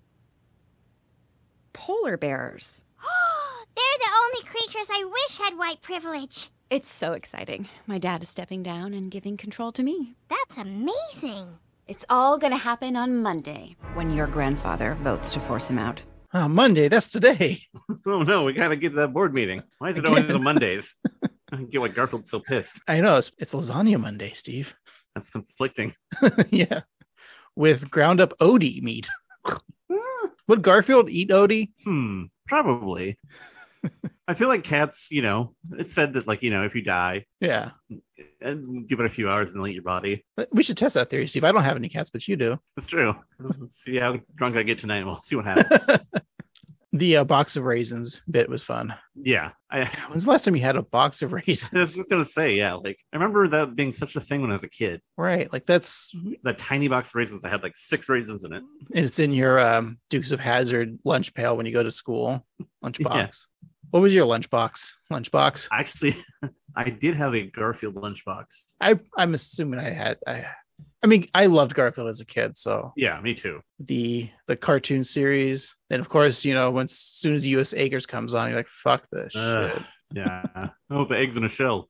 polar bears. They're the only creatures I wish had white privilege. It's so exciting. My dad is stepping down and giving control to me. That's amazing. It's all gonna happen on Monday, when your grandfather votes to force him out. Oh, Monday, that's today. Oh no, we gotta get to that board meeting. Why is it always on Mondays? I don't get why Garfield's so pissed. I know, it's, it's lasagna Monday, Steve. That's conflicting. Yeah. With ground up Odie meat. Would Garfield eat Odie? Hmm, probably. I feel like cats, you know, it's said that, like, you know, if you die, yeah, and give it a few hours and they'll eat your body. But we should test that theory, Steve. I don't have any cats, but you do. That's true. Let's see how drunk I get tonight. We'll see what happens. The uh, box of raisins bit was fun. Yeah. I, When's the last time you had a box of raisins? I was just going to say, yeah. Like, I remember that being such a thing when I was a kid. Right. Like, that's... That tiny box of raisins, I had like six raisins in it. And it's in your um, Dukes of Hazzard lunch pail when you go to school. Lunchbox. Yeah. What was your lunchbox? Lunchbox? Actually, I did have a Garfield lunchbox. I, I'm assuming I had... I, I mean, I loved Garfield as a kid, so yeah, me too. The the cartoon series, and of course, you know, when as soon as U S Acres comes on, you're like, "Fuck this uh, shit." Yeah. Oh, the eggs in a shell.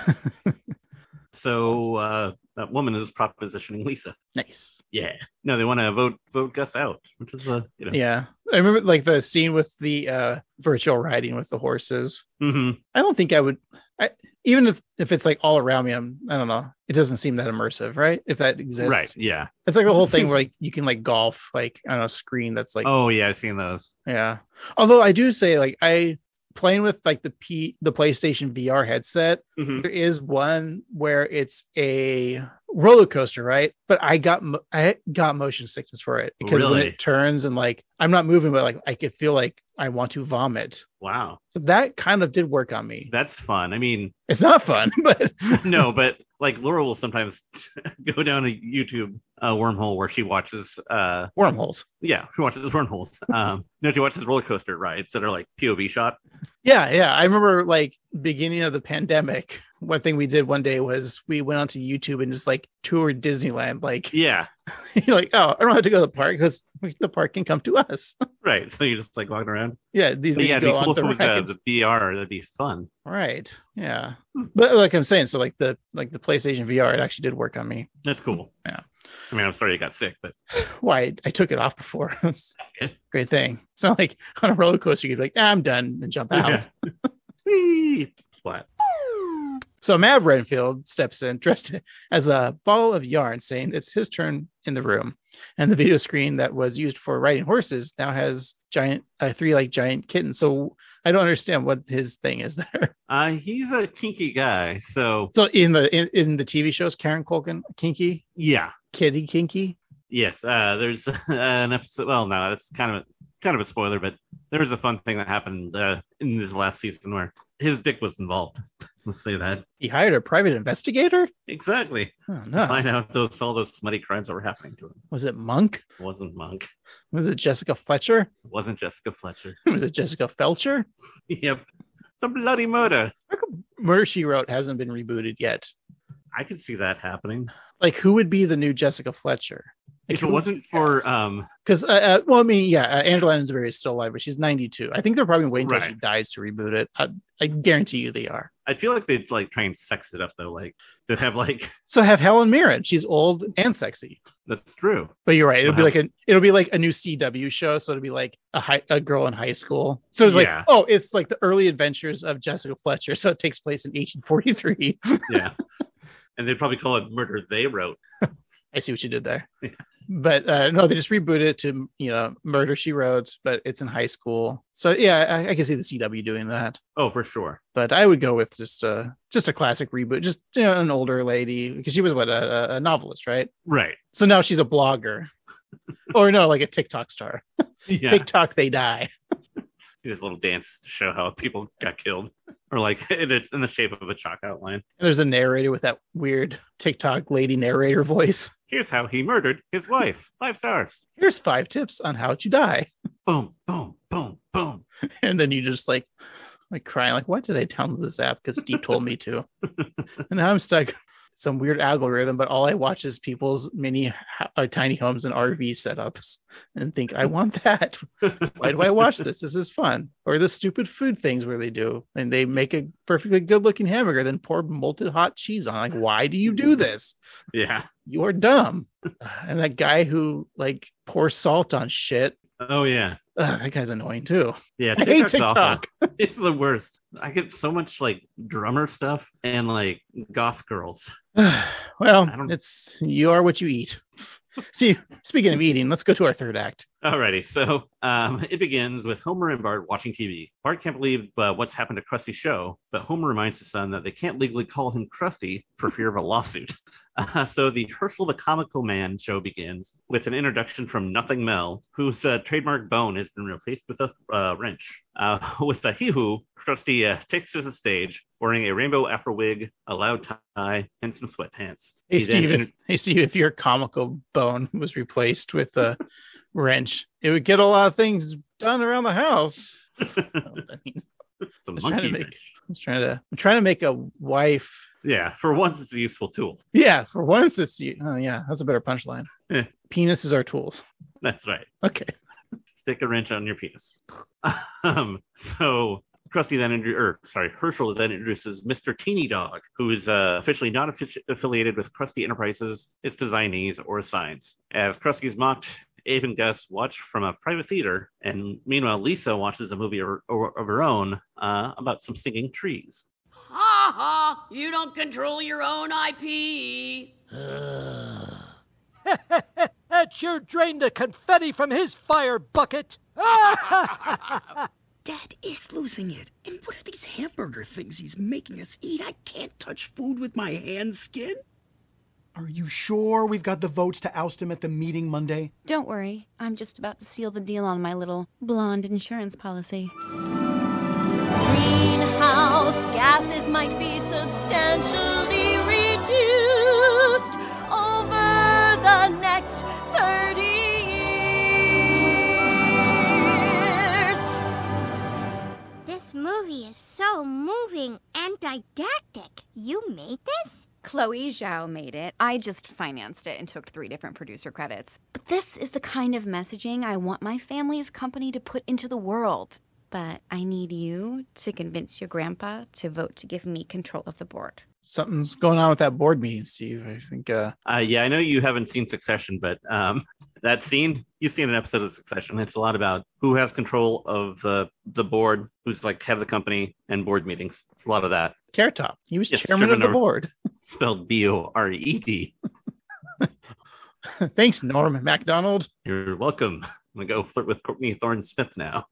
So uh, that woman is propositioning Lisa. Nice. Yeah. No, they want to vote vote Gus out, which is uh, you know. Yeah, I remember like the scene with the uh, virtual riding with the horses. Mm-hmm. I don't think I would. I, even if if it's like all around me, I'm. I don't know. It doesn't seem that immersive, right? If that exists, Right? Yeah. It's like the whole thing where like you can like golf like on a screen that's like. Oh yeah, I've seen those. Yeah. Although I do say like I. Playing with like the P the PlayStation V R headset, mm-hmm. there is one where it's a roller coaster, right? But I got I got motion sickness for it because really? when it turns and like I'm not moving, but like I could feel like I want to vomit. Wow. So that kind of did work on me. That's fun. I mean, it's not fun, but no, but like Laura will sometimes go down a YouTube uh, wormhole where she watches uh, wormholes. Yeah, she watches wormholes. Um, no, she watches roller coaster rides that are like P O V shot. Yeah, yeah. I remember like beginning of the pandemic. One thing we did one day was we went onto YouTube and just like toured Disneyland. Like, yeah, you're like, oh, I don't have to go to the park because the park can come to us. Right. So you just like walking around. Yeah, the, yeah, it'd be cool if it was uh, rides. the V R. That'd be fun. Right. Yeah. But like I'm saying, so like the like the PlayStation V R, it actually did work on me. That's cool. Yeah. I mean, I'm sorry you got sick, but why well, I, I took it off before. It's a great thing. It's not like on a roller coaster you'd be like, ah, I'm done and jump out. Yeah. Splat. So Mav Renfield steps in dressed as a ball of yarn, saying it's his turn in the room. And the video screen that was used for riding horses now has giant uh, three like giant kittens. So I don't understand what his thing is there. Uh, he's a kinky guy. So so in the in, in the T V shows, Karen Culkin kinky, yeah, kitty kinky. Yes, uh, there's an episode. Well, no, that's kind of a, kind of a spoiler, but there was a fun thing that happened uh, in this last season where his dick was involved. Let's say that he hired a private investigator. Exactly. Oh, no. Find out those all those smutty crimes that were happening to him. Was it Monk? It wasn't Monk. Was it Jessica Fletcher? It wasn't Jessica Fletcher. Was it Jessica Felcher? Yep. It's a bloody murder. Murder, She Wrote hasn't been rebooted yet. I could see that happening. Like, who would be the new Jessica Fletcher? Like, if it wasn't for um because uh, uh well I mean yeah uh, Angela Lansbury is still alive, but she's ninety-two. I think they're probably waiting until right. she dies to reboot it. I, I guarantee you they are. I feel like they'd like try and sex it up though, like they'd have like so have Helen Mirren. She's old and sexy. That's true. But you're right. It'll wow. be like a it'll be like a new C W show. So it'll be like a high, a girl in high school. So it's yeah. like oh, it's like the early adventures of Jessica Fletcher. So it takes place in eighteen forty-three. Yeah, and they'd probably call it Murder They Wrote. I see what you did there. Yeah. But uh, no, they just rebooted it to, you know, Murder, She Wrote, but it's in high school. So, yeah, I, I can see the C W doing that. Oh, for sure. But I would go with just a, just a classic reboot, just you know, an older lady, because she was, what, a, a novelist, right? Right. So now she's a blogger. Or no, like a TikTok star. Yeah. TikTok, they die. She does a little dance to show how people got killed. Or like in the shape of a chalk outline. There's a narrator with that weird TikTok lady narrator voice. Here's how he murdered his wife. Five stars. Here's five tips on how to die. Boom, boom, boom, boom. And then you just like, like crying, like, why did I download this app? Because Steve told me to. And now I'm stuck. Some weird algorithm, but all I watch is people's mini uh, tiny homes and R V setups and think, I want that. Why do I watch this? This is fun. Or the stupid food things where they do and they make a perfectly good looking hamburger, then pour molten hot cheese on. Like, why do you do this? Yeah. You're dumb. And that guy who like pours salt on shit. Oh, yeah. Ugh, that guy's annoying too. Yeah, I hate TikTok. It's the worst. I get so much like drummer stuff and like goth girls. Well, it's you are what you eat. See, speaking of eating, let's go to our third act. Alrighty, so um, it begins with Homer and Bart watching T V. Bart can't believe uh, what's happened to Krusty's show, but Homer reminds his son that they can't legally call him Krusty for fear of a lawsuit. Uh, so the Herschel the Comical Man show begins with an introduction from Nothing Mel, whose uh, trademark bone has been replaced with a uh, wrench. Uh, with a hee-hoo, Krusty uh, takes to the stage wearing a rainbow afro wig, a loud tie, and some sweatpants. Hey, He Steve, then- if, hey, Steve, if your comical bone was replaced with a wrench, it would get a lot of things done around the house. I don't know what that means. Some I was trying to monkey make, wrench. I was trying to, I'm trying to make a wife Yeah, for once, it's a useful tool. Yeah, for once, it's oh yeah, that's a better punchline. Eh. Penis is our tools. That's right. Okay. Stick a wrench on your penis. um, so Krusty then, or sorry, Herschel then introduces Mister Teeny Dog, who is uh, officially not affi- affiliated with Krusty Enterprises, its designees, or assigns. As Krusty is mocked, Abe and Gus watch from a private theater, and meanwhile, Lisa watches a movie of her, of her own uh, about some singing trees. Ha ha! You don't control your own I P. That sure drained the confetti from his fire bucket. Dad is losing it. And what are these hamburger things he's making us eat? I can't touch food with my hand skin. Are you sure we've got the votes to oust him at the meeting Monday? Don't worry. I'm just about to seal the deal on my little blonde insurance policy. Greenhouse gases might be substantially reduced over the next thirty years. This movie is so moving and didactic. You made this? Chloe Zhao made it. I just financed it and took three different producer credits. But this is the kind of messaging I want my family's company to put into the world. But I need you to convince your grandpa to vote to give me control of the board. Something's going on with that board meeting, Steve. I think. Uh... Uh, yeah, I know you haven't seen Succession, but um, that scene, you've seen an episode of Succession. It's a lot about who has control of the the board, who's like head of the company, and board meetings. It's a lot of that. Carrot Top. He was Yes, chairman of the board. Spelled B O R E D. Thanks, Norm MacDonald. You're welcome. I'm going to go flirt with Courtney Thorne-Smith now.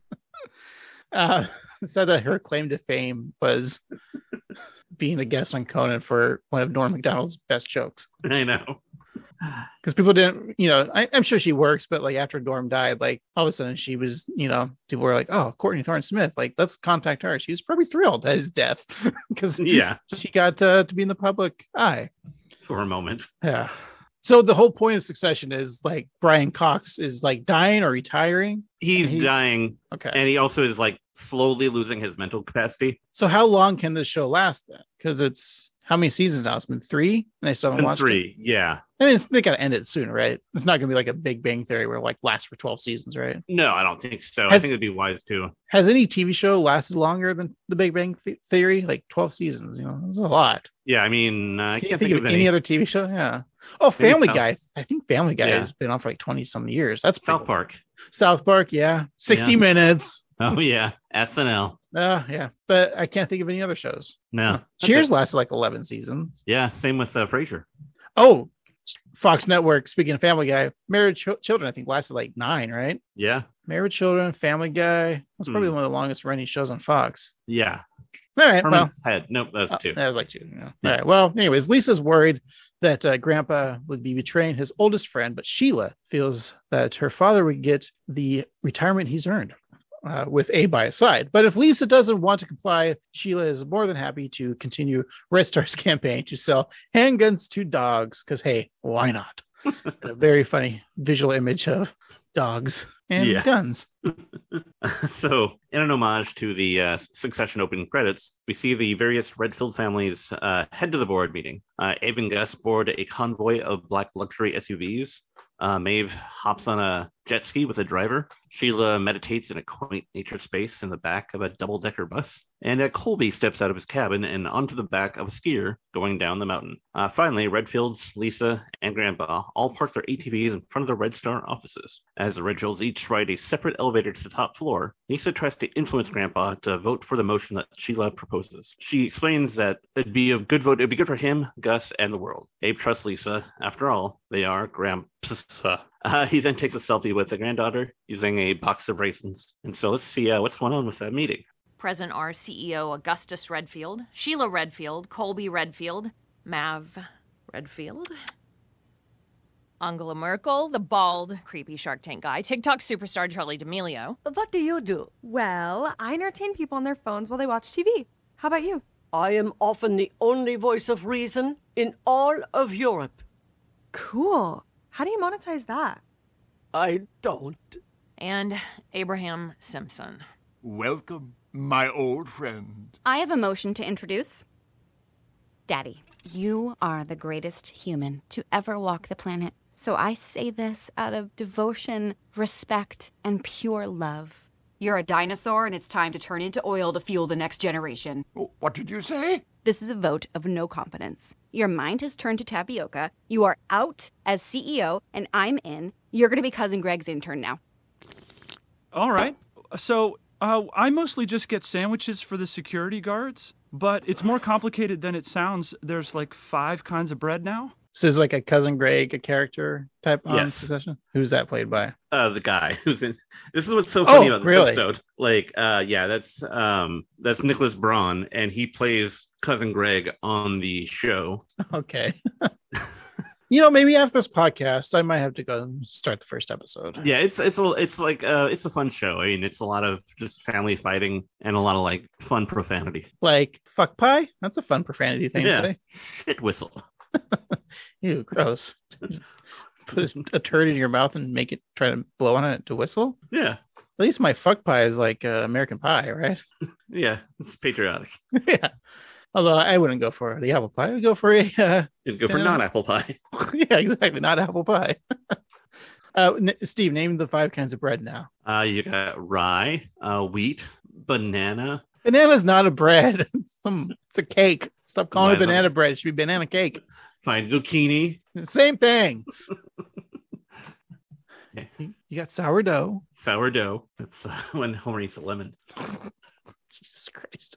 uh, said that her claim to fame was being a guest on Conan for one of Norm MacDonald's best jokes. I know. Because people didn't, you know, I, I'm sure she works, but like after Norm died, like all of a sudden she was, you know, people were like, oh, Courtney Thorne-Smith, like let's contact her. She was probably thrilled at his death because yeah, she got uh, to be in the public eye for a moment. Yeah. So the whole point of Succession is like Brian Cox is like dying or retiring. He's he, dying. Okay. And he also is like slowly losing his mental capacity. So how long can this show last then? Because it's how many seasons now? It's been three, and I still haven't watched three. it. Yeah. I mean, it's, they got to end it soon, right? It's not going to be like a Big Bang Theory where it like lasts for twelve seasons, right? No, I don't think so. Has, I think it'd be wise too. Has any T V show lasted longer than the Big Bang Th- Theory? Like twelve seasons, you know, it's a lot. Yeah, I mean, uh, I Can can't you think, think of of any. any other T V show. Yeah. Oh, Family South- Guy. I think Family Guy Yeah. has been on for like twenty some years. That's South cool. Park. South Park. Yeah. sixty Yeah. minutes. Oh yeah. S N L. Uh, yeah. But I can't think of any other shows. No. Uh, Cheers lasted like eleven seasons. Yeah. Same with uh, Frasier. Oh, Fox Network. Speaking of Family Guy, Married Ch- Children, I think lasted like nine, right? Yeah. Married Children, Family Guy. That's probably Hmm. one of the longest running shows on Fox. Yeah. All right. Well, Herman's Head. Nope, that's uh, two. that was like two. Yeah. Yeah. All right. Well, anyways, Lisa's worried that uh, Grandpa would be betraying his oldest friend, but Sheila feels that her father would get the retirement he's earned. Uh, with Abe by his side. But if Lisa doesn't want to comply, Sheila is more than happy to continue Red Star's campaign to sell handguns to dogs. Because, hey, why not? A very funny visual image of dogs and Yeah. guns. So, in an homage to the uh, Succession opening credits, we see the various Redfield families uh, head to the board meeting. Uh, Abe and Gus board a convoy of black luxury S U Vs. Uh, Maeve hops on a jet ski with a driver. Sheila meditates in a quaint nature space in the back of a double-decker bus. And uh, Colby steps out of his cabin and onto the back of a skier going down the mountain. Uh, finally, Redfields, Lisa, and Grandpa all park their A T Vs in front of the Red Star offices. As the Redfields each ride a separate elevator to the top floor, Lisa tries to influence Grandpa to vote for the motion that Sheila proposes. She explains that it'd be a good vote. It'd be good for him, Gus, and the world. Abe trusts Lisa. After all, they are Grampa. Uh, he then takes a selfie with the granddaughter using a box of raisins. And so let's see uh, what's going on with that meeting. Present are C E O Augustus Redfield, Sheila Redfield, Colby Redfield, Mav Redfield, Angela Merkel, the bald, creepy Shark Tank guy, TikTok superstar Charlie D'Amelio. What do you do? Well, I entertain people on their phones while they watch T V. How about you? I am often the only voice of reason in all of Europe. Cool. How do you monetize that? I don't. And Abraham Simpson. Welcome, my old friend. I have a motion to introduce. Daddy, you are the greatest human to ever walk the planet. So I say this out of devotion, respect, and pure love. You're a dinosaur, and it's time to turn into oil to fuel the next generation. What did you say? This is a vote of no confidence. Your mind has turned to tapioca. You are out as C E O, and I'm in. You're going to be Cousin Greg's intern now. All right. So uh, I mostly just get sandwiches for the security guards, but it's more complicated than it sounds. There's like five kinds of bread now. So is like a Cousin Greg, a character type on Yes. Succession? Who's that played by? Uh, the guy who's in. This is what's so funny Oh, about this really? episode. Like, uh, yeah, that's um, that's Nicholas Braun, and he plays Cousin Greg on the show. Okay. You know, maybe after this podcast, I might have to go and start the first episode. Yeah, it's it's a it's like uh, it's a fun show. I mean, it's a lot of just family fighting and a lot of like fun profanity. Like fuck pie? That's a fun profanity thing Yeah. to say. Shit whistle. Ew, gross. Put a turd in your mouth and make it try to blow on it to whistle? Yeah. At least my fuck pie is like uh, American pie, right? Yeah, it's patriotic. Yeah. Although I wouldn't go for the apple pie. I would go for a... Uh, You'd go for uh, non-apple pie. Yeah, exactly. Not apple pie. uh, N- Steve, name the five kinds of bread now. Uh, you got rye, uh, wheat, banana. Banana's not a bread. It's, some, it's a cake. Stop calling Why it banana not? bread. It should be banana cake. Fine, zucchini. Same thing. You got sourdough. Sourdough. That's uh, when Homer eats a lemon. Jesus Christ.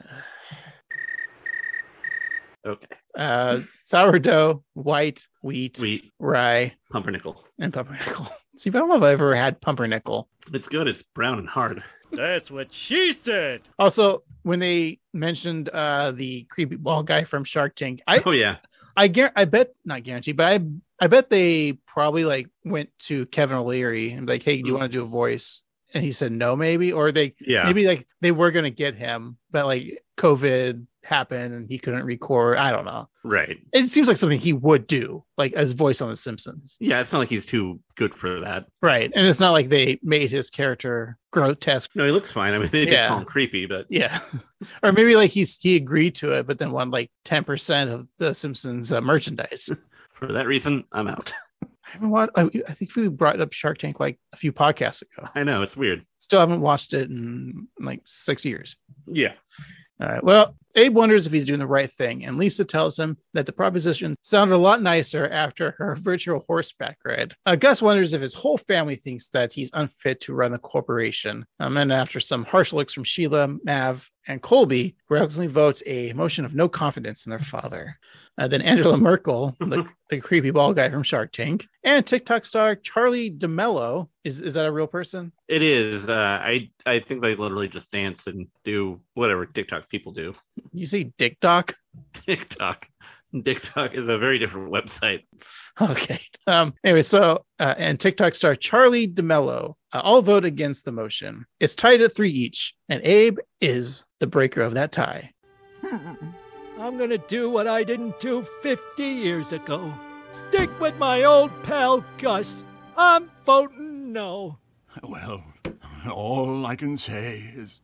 Okay. Uh, sourdough, white, wheat, Wheat, rye, pumpernickel. and pumpernickel. See, I don't know if I've ever had pumpernickel. It's good. It's brown and hard. That's what she said. Also, when they mentioned uh, the creepy ball guy from Shark Tank, I Oh yeah. I guar- I bet not guarantee, but I I bet they probably like went to Kevin O'Leary and be like, hey, do you want to do a voice? And he said no, maybe, or they Yeah. maybe like they were gonna get him, but like COVID happened and he couldn't record. I don't know. Right. It seems like something he would do, like as voice on The Simpsons. Yeah, it's not like he's too good for that. Right. And it's not like they made his character grotesque. No, he looks fine. I mean, they did Yeah. call him creepy, but Yeah. Or maybe like he's he agreed to it, but then won like ten percent of the Simpsons uh, merchandise. for that reason, I'm out. I haven't watched, I, I think we brought up Shark Tank like a few podcasts ago. I know, it's weird. Still haven't watched it in like six years. Yeah. All right. Well, Abe wonders if he's doing the right thing, and Lisa tells him that the proposition sounded a lot nicer after her virtual horseback ride. Uh, Gus wonders if his whole family thinks that he's unfit to run the corporation. Um, and after some harsh looks from Sheila, Mav, and Colby, reluctantly votes a motion of no confidence in their father. Uh, then Angela Merkel, the, the creepy ball guy from Shark Tank, and TikTok star Charlie D'Amelio. Is is that a real person? It is. Uh, I I think they literally just dance and do whatever TikTok people do. You say Dick Doc? TikTok. TikTok is a very different website. Okay. Um. Anyway, so uh, and TikTok star Charlie D'Amelio uh, all vote against the motion. It's tied at three each, and Abe is the breaker of that tie. I'm gonna do what I didn't do fifty years ago. Stick with my old pal Gus. I'm voting no. Well, all I can say is...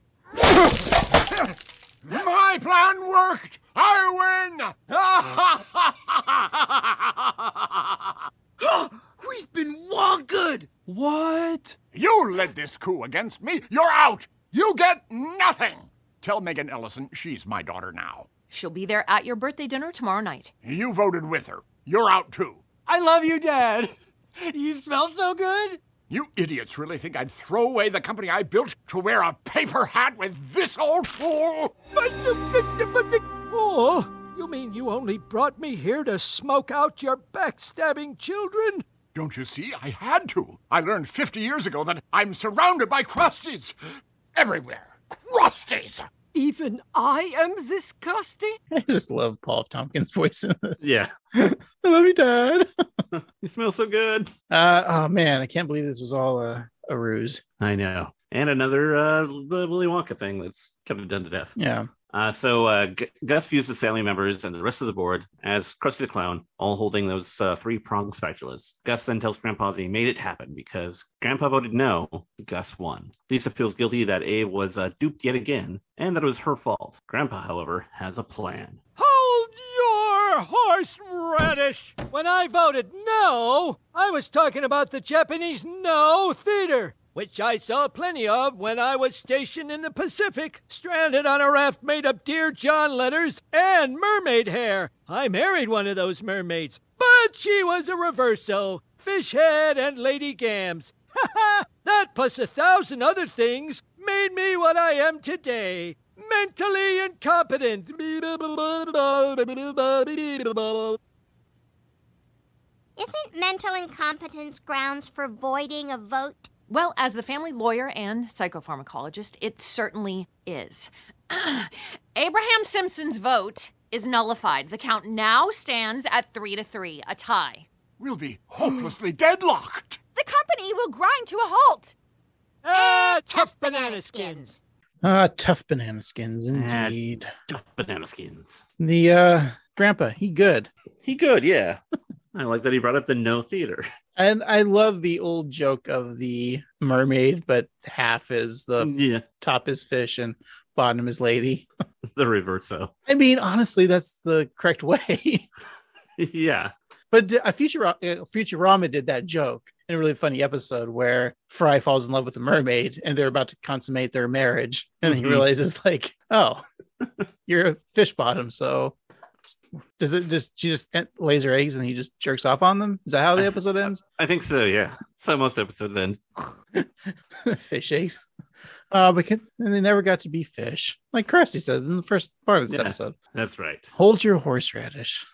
My plan worked! I win! We've been wonkered! What? You led this coup against me. You're out. You get nothing. Tell Megan Ellison she's my daughter now. She'll be there at your birthday dinner tomorrow night. You voted with her. You're out too. I love you, Dad. You smell so good. You idiots really think I'd throw away the company I built to wear a paper hat with this old fool? But, but, but, but, oh, you mean you only brought me here to smoke out your backstabbing children? Don't you see? I had to. I learned fifty years ago that I'm surrounded by crusties. Everywhere. Crusties! Even I am this crusty? I just love Paul F. Tompkins' voice in this. Yeah. I love you, Dad. You smell so good. Uh, oh, man. I can't believe this was all a, a ruse. I know. And another uh, Willy Wonka thing that's kind of done to death. Yeah. Uh, so uh, G- Gus views his family members and the rest of the board as Krusty the Clown, all holding those uh, three-pronged spatulas. Gus then tells Grandpa that he made it happen because Grandpa voted no, Gus won. Lisa feels guilty that Abe was uh, duped yet again, and that it was her fault. Grandpa, however, has a plan. Hold Your horseradish! When I voted no, I was talking about the Japanese No Theater, which I saw plenty of when I was stationed in the Pacific, stranded on a raft made of Dear John letters and mermaid hair. I married one of those mermaids, but she was a reverso, fish head and lady gams. Ha ha! That plus a thousand other things made me what I am today. Mentally incompetent. Isn't mental incompetence grounds for voiding a vote? Well, as the family lawyer and psychopharmacologist, it certainly is. Abraham Simpson's vote is nullified. The count now stands at three to three, a tie. We'll be hopelessly deadlocked. The company will grind to a halt. Ah, tough banana skins. Ah, tough banana skins, indeed. Ah, tough banana skins. The, uh, Grampa, he good. He good, yeah. I like that he brought up the No Theater. And I love the old joke of the mermaid, but half is the yeah. top is fish and bottom is lady. The reverso. I mean, honestly, that's the correct way. Yeah. But a Futurama, Futurama did that joke in a really funny episode where Fry falls in love with a mermaid and they're about to consummate their marriage. And mm-hmm. he realizes, like, oh, you're a fish bottom. So does it just, she just lays her eggs and he just jerks off on them? Is that how the episode ends? I think so, yeah. So most episodes end. Fish eggs. Uh, because and they never got to be fish. Like Krusty says in the first part of this yeah, episode. That's right. Hold your horseradish.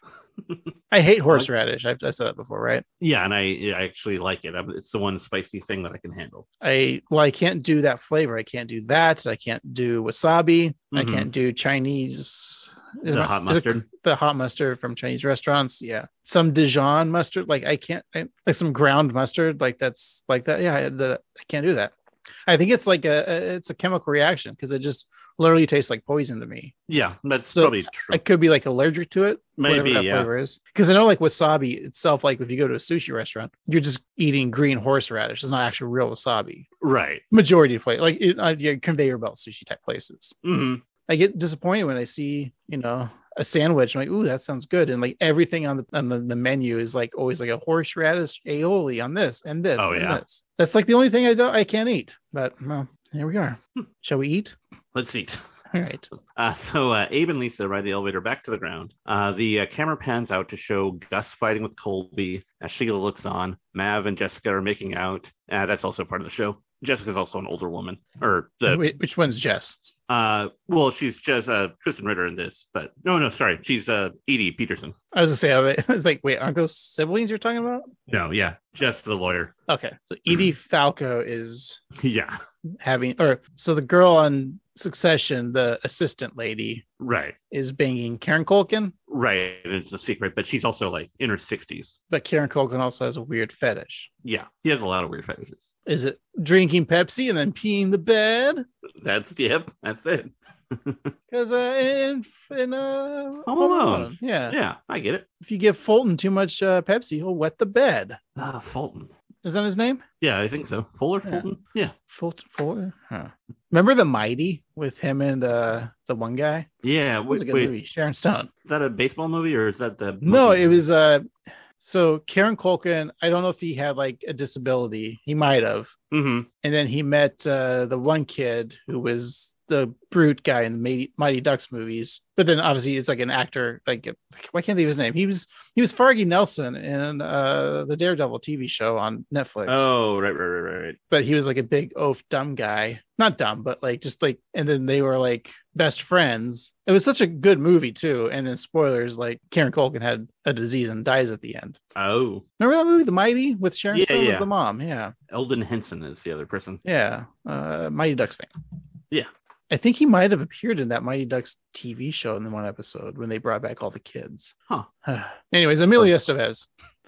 I hate horseradish. I've, I've said that before, right? Yeah, and I, I actually like it. It's the one spicy thing that I can handle. I well, I can't do that flavor. I can't do that. I can't do wasabi. Mm-hmm. I can't do Chinese. The hot mustard. The hot mustard from Chinese restaurants. Yeah, some Dijon mustard. Like I can't. I, like some ground mustard. Like that's like that. Yeah, I, the, I can't do that. I think it's like a, a it's a chemical reaction because it just literally tastes like poison to me. Yeah, that's so probably true. I could be like allergic to it. Maybe, that yeah. flavor is. Because I know like wasabi itself, like if you go to a sushi restaurant, you're just eating green horseradish. It's not actually real wasabi. Right. Majority of places, like it, uh, yeah, conveyor belt sushi type places. Mm-hmm. I get disappointed when I see, you know, a sandwich. I'm like, ooh, that sounds good. And like everything on the on the, the menu is like always like a horseradish aioli on this and this oh, and yeah. this. That's like the only thing I don't I can't eat. But well, here we are. Shall we eat? Let's eat. All right. Uh, so uh, Abe and Lisa ride the elevator back to the ground. Uh, the uh, camera pans out to show Gus fighting with Colby. As Sheila looks on, Mav and Jessica are making out. Uh, that's also part of the show. Jessica's also an older woman. Or the, Wait, which one's Jess? Uh, well, she's just uh, Kristen Ritter in this, but no, no, sorry, she's uh, Edie Peterson. I was gonna say, are they, I was like, wait, aren't those siblings you're talking about? No, yeah, Jess the lawyer. Okay, so Edie Falco is yeah having, or so the girl on Succession, the assistant lady, right, is banging Karen Culkin. Right, and it's a secret, but she's also like in her sixties. But Karen Culkin also has a weird fetish. Yeah, he has a lot of weird fetishes. Is it drinking Pepsi and then peeing the bed? That's yep, that's it. Because uh, in in uh, Home Alone. Alone, yeah, yeah, I get it. If you give Fulton too much uh, Pepsi, he'll wet the bed. Ah, uh, Fulton. Is that his name? Yeah, I think so. Fuller, yeah. Fulton. Yeah, Fulton. Fuller. Huh. Remember The Mighty with him and uh, the one guy? Yeah, it was wait, a good wait. movie. Sharon Stone. Is that a baseball movie or is that the? No, it was. Uh, so Karen Culkin. I don't know if he had like a disability. He might have. Mm-hmm. And then he met uh, the one kid who was the brute guy in the Mighty, Mighty Ducks movies. But then obviously it's like an actor. Like, why can't I think of his name? He was he was Fergie Nelson in uh, the Daredevil T V show on Netflix. Oh, right, right, right, right. But he was like a big oaf dumb guy. Not dumb, but like just like, and then they were like best friends. It was such a good movie too. And then spoilers, like Karen Culkin had a disease and dies at the end. Oh, remember that movie, The Mighty, with Sharon yeah, Stone yeah. as the mom? Yeah. Eldon Henson is the other person. Yeah, uh, Mighty Ducks fan. Yeah. I think he might have appeared in that Mighty Ducks T V show in the one episode when they brought back all the kids. Huh. Anyways, Emilio Estevez.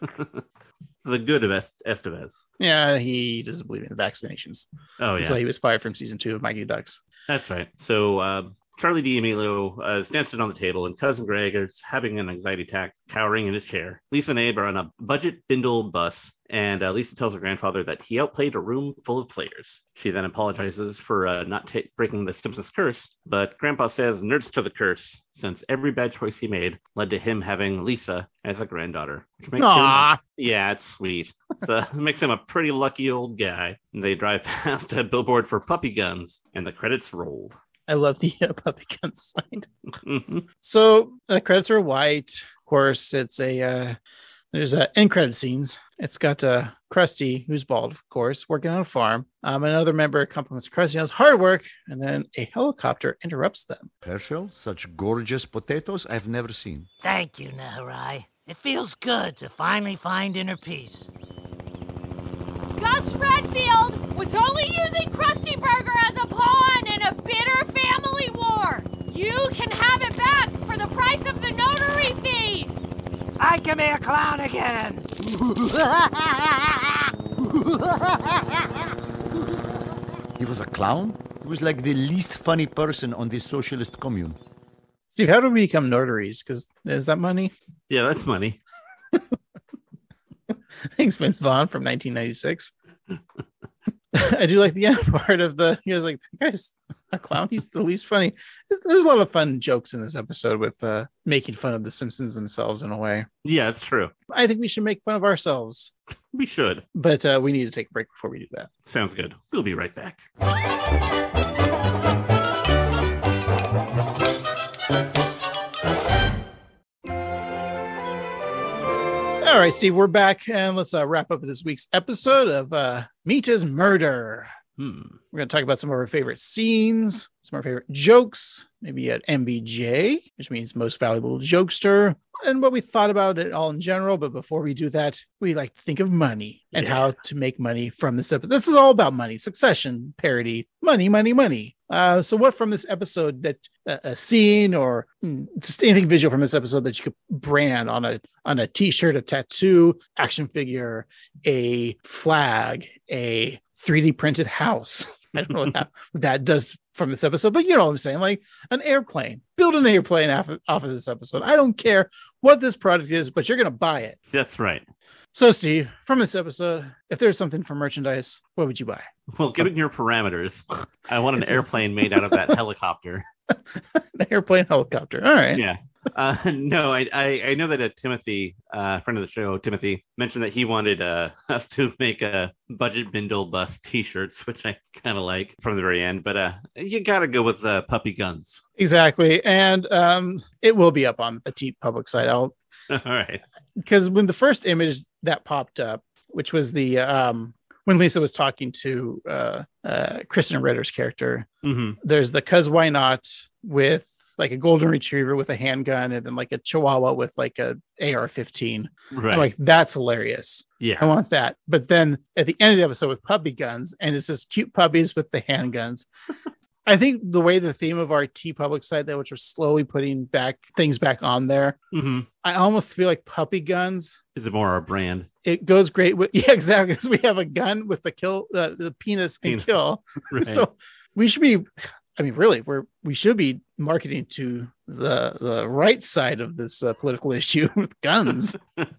The good of Est- Estevez. Yeah, he doesn't believe in the vaccinations. Oh, yeah. That's why he was fired from season two of Mighty Ducks. That's right. So uh, Charlie D'Amelio uh, is dancing on the table, and Cousin Greg is having an anxiety attack, cowering in his chair. Lisa and Abe are on a budget Bindle bus, and uh, Lisa tells her grandfather that he outplayed a room full of players. She then apologizes for uh, not ta- breaking the Simpsons curse, but Grandpa says nerds to the curse, since every bad choice he made led to him having Lisa as a granddaughter. Which makes Aww. him, yeah, it's sweet. So it makes him a pretty lucky old guy. And they drive past a billboard for puppy guns, and the credits rolled. I love the uh, puppy gun sign. So the credits are white. Of course, it's a uh, there's uh, end credit scenes. It's got uh, Krusty, who's bald, of course, working on a farm. Um, another member compliments Krusty on his hard work, and then a helicopter interrupts them. Herschel, such gorgeous potatoes I've never seen. Thank you, Naharai. It feels good to finally find inner peace. Gus Redfield was only using Krusty Burger as a pawn in a bitter family war. You can have it back for the price of the notary fees. I can be a clown again. He was a clown? He was like the least funny person on this socialist commune. Steve, how do we become notaries? Because is that money? Yeah, that's money. Thanks, Vince Vaughn from nineteen ninety-six. I do like the end part of the, he was like, guys, a clown, he's the least funny. There's a lot of fun jokes in this episode with uh, making fun of the Simpsons themselves in a way. Yeah, it's true. I think we should make fun of ourselves. We should. But uh, we need to take a break before we do that. Sounds good. We'll be right back. All right, Steve, we're back, and let's uh, wrap up this week's episode of uh, Meat is Murder. Hmm. We're going to talk about some of our favorite scenes, some of our favorite jokes, maybe at M V J, which means most valuable jokester, and what we thought about it all in general. But before we do that, we like to think of money and Yeah. how to make money from this episode. This is all about money, Succession parody, money, money, money. Uh, so what from this episode that uh, a scene or mm, just anything visual from this episode that you could brand on a on a t-shirt, a tattoo, action figure, a flag, a three D printed house. I don't know what that, what that does from this episode, but you know what I'm saying? Like an airplane. Build an airplane off of, off of this episode. I don't care what this product is, but you're going to buy it. That's right. So, Steve, from this episode, if there's something for merchandise, what would you buy? Well, given your parameters, I want an airplane made out of that helicopter. An airplane helicopter. All right. Yeah. Uh, no, I, I I know that uh, Timothy, uh, friend of the show, Timothy, mentioned that he wanted uh, us to make a budget Bindle bus T-shirts, which I kind of like from the very end. But uh, you got to go with uh, puppy guns. Exactly. And um, it will be up on the T Public site. I'll All right. Because when the first image that popped up, which was the um, when Lisa was talking to uh, uh, Kristen Ritter's character, Mhm. there's the "cause why not" with like a golden retriever with a handgun, and then like a chihuahua with like a A R fifteen. Right. I'm like, that's hilarious. Yeah. I want that. But then at the end of the episode with puppy guns, and it says cute puppies with the handguns. I think the way the theme of our T Public site, that which are slowly putting back things back on there, Mhm. I almost feel like puppy guns. Is it more our brand? It goes great with, yeah, exactly. Because we have a gun with the kill, uh, the penis can Penis. kill. Right. So we should be, I mean, really, we're we should be marketing to the the right side of this uh, political issue with guns.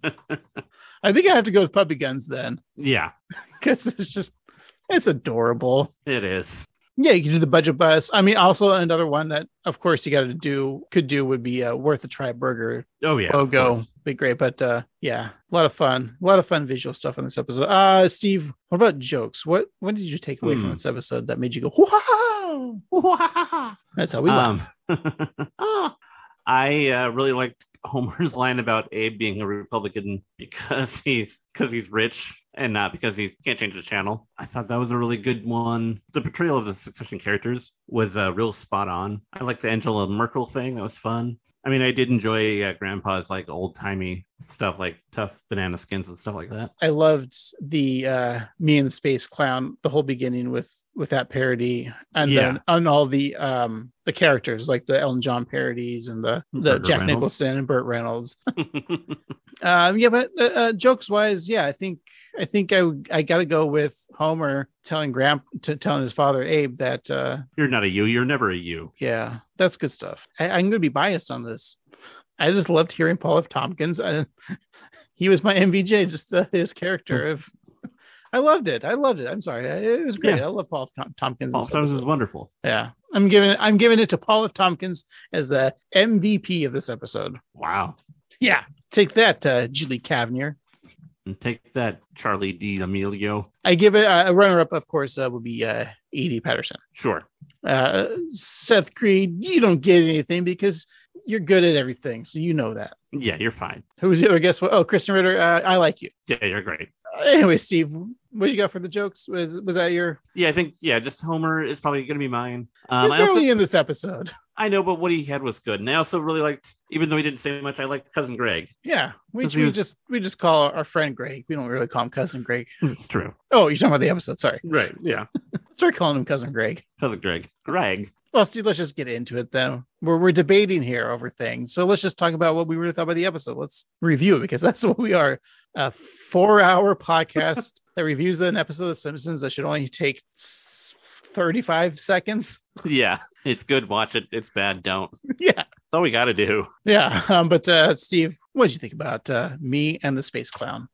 I think I have to go with puppy guns then, Yeah, because it's just it's adorable. it is. Yeah, you can do the budget bus. I mean, also another one that, of course, you got to do, could do would be uh, Worth a Try Burger Oh, yeah. of logo. course. Be great. But uh, yeah, a lot of fun. A lot of fun visual stuff in this episode. Uh, Steve, what about jokes? What what did you take away Hmm. from this episode that made you go, wow? Wow. That's how we laugh. Um, I uh, really liked Homer's line about Abe being a Republican because he's because he's rich and not because he can't change the channel. I thought that was a really good one. The portrayal of the Succession characters was uh, real spot on. I like the Angela Merkel thing. That was fun. I mean, I did enjoy uh, Grandpa's like old timey stuff, like tough banana skins and stuff like that. I loved the uh, Me and the Space Clown, the whole beginning with with that parody, and Yeah. then on all the um the characters like the Elton John parodies and the the Burt Jack Reynolds. Nicholson and Burt Reynolds. um, yeah, but uh, uh, jokes wise, yeah, I think I think I I got to go with Homer telling Gramp to telling his father Abe that uh, you're not a you. You're never a you. Yeah, that's good stuff. I, I'm going to be biased on this. I just loved hearing Paul F. Tompkins. I, he was my M V J, just uh, his character of. I loved it. I loved it. I'm sorry. It was great. Yeah. I love Paul F. Tompkins. Paul F. Tompkins is wonderful. Yeah, I'm giving I'm giving it to Paul F. Tompkins as the M V P of this episode. Wow. Yeah, take that, uh, Julie Kavner. And take that, Charlie D'Amelio. I give it uh, a runner-up, of course, uh, would be uh, Edie Patterson. Sure. Uh, Seth Creed, you don't get anything because you're good at everything, so you know that. Yeah, you're fine. Who was the other guest? Oh, Kristen Ritter. Uh, I like you. Yeah, you're great. Uh, anyway, Steve, what you got for the jokes? Was was that your? Yeah, I think yeah, just Homer is probably going to be mine. Um, He's I also, barely in this episode. I know, but what he had was good, and I also really liked, even though he didn't say much, I liked Cousin Greg. Yeah, which we was, just we just call our friend Greg. We don't really call him Cousin Greg. It's true. Oh, you're talking about the episode. Sorry. Right. Yeah. Start calling him Cousin Greg. Cousin Greg. Greg. Well, Steve, let's just get into it then. We're, we're debating here over things. So let's just talk about what we really thought about the episode. Let's review it because that's what we are. A four hour podcast that reviews an episode of The Simpsons that should only take thirty-five seconds. Yeah, it's good. Watch it. It's bad. Don't. Yeah. That's all we got to do. Yeah. Um, but uh, Steve, what did you think about uh, me and the Space Clown?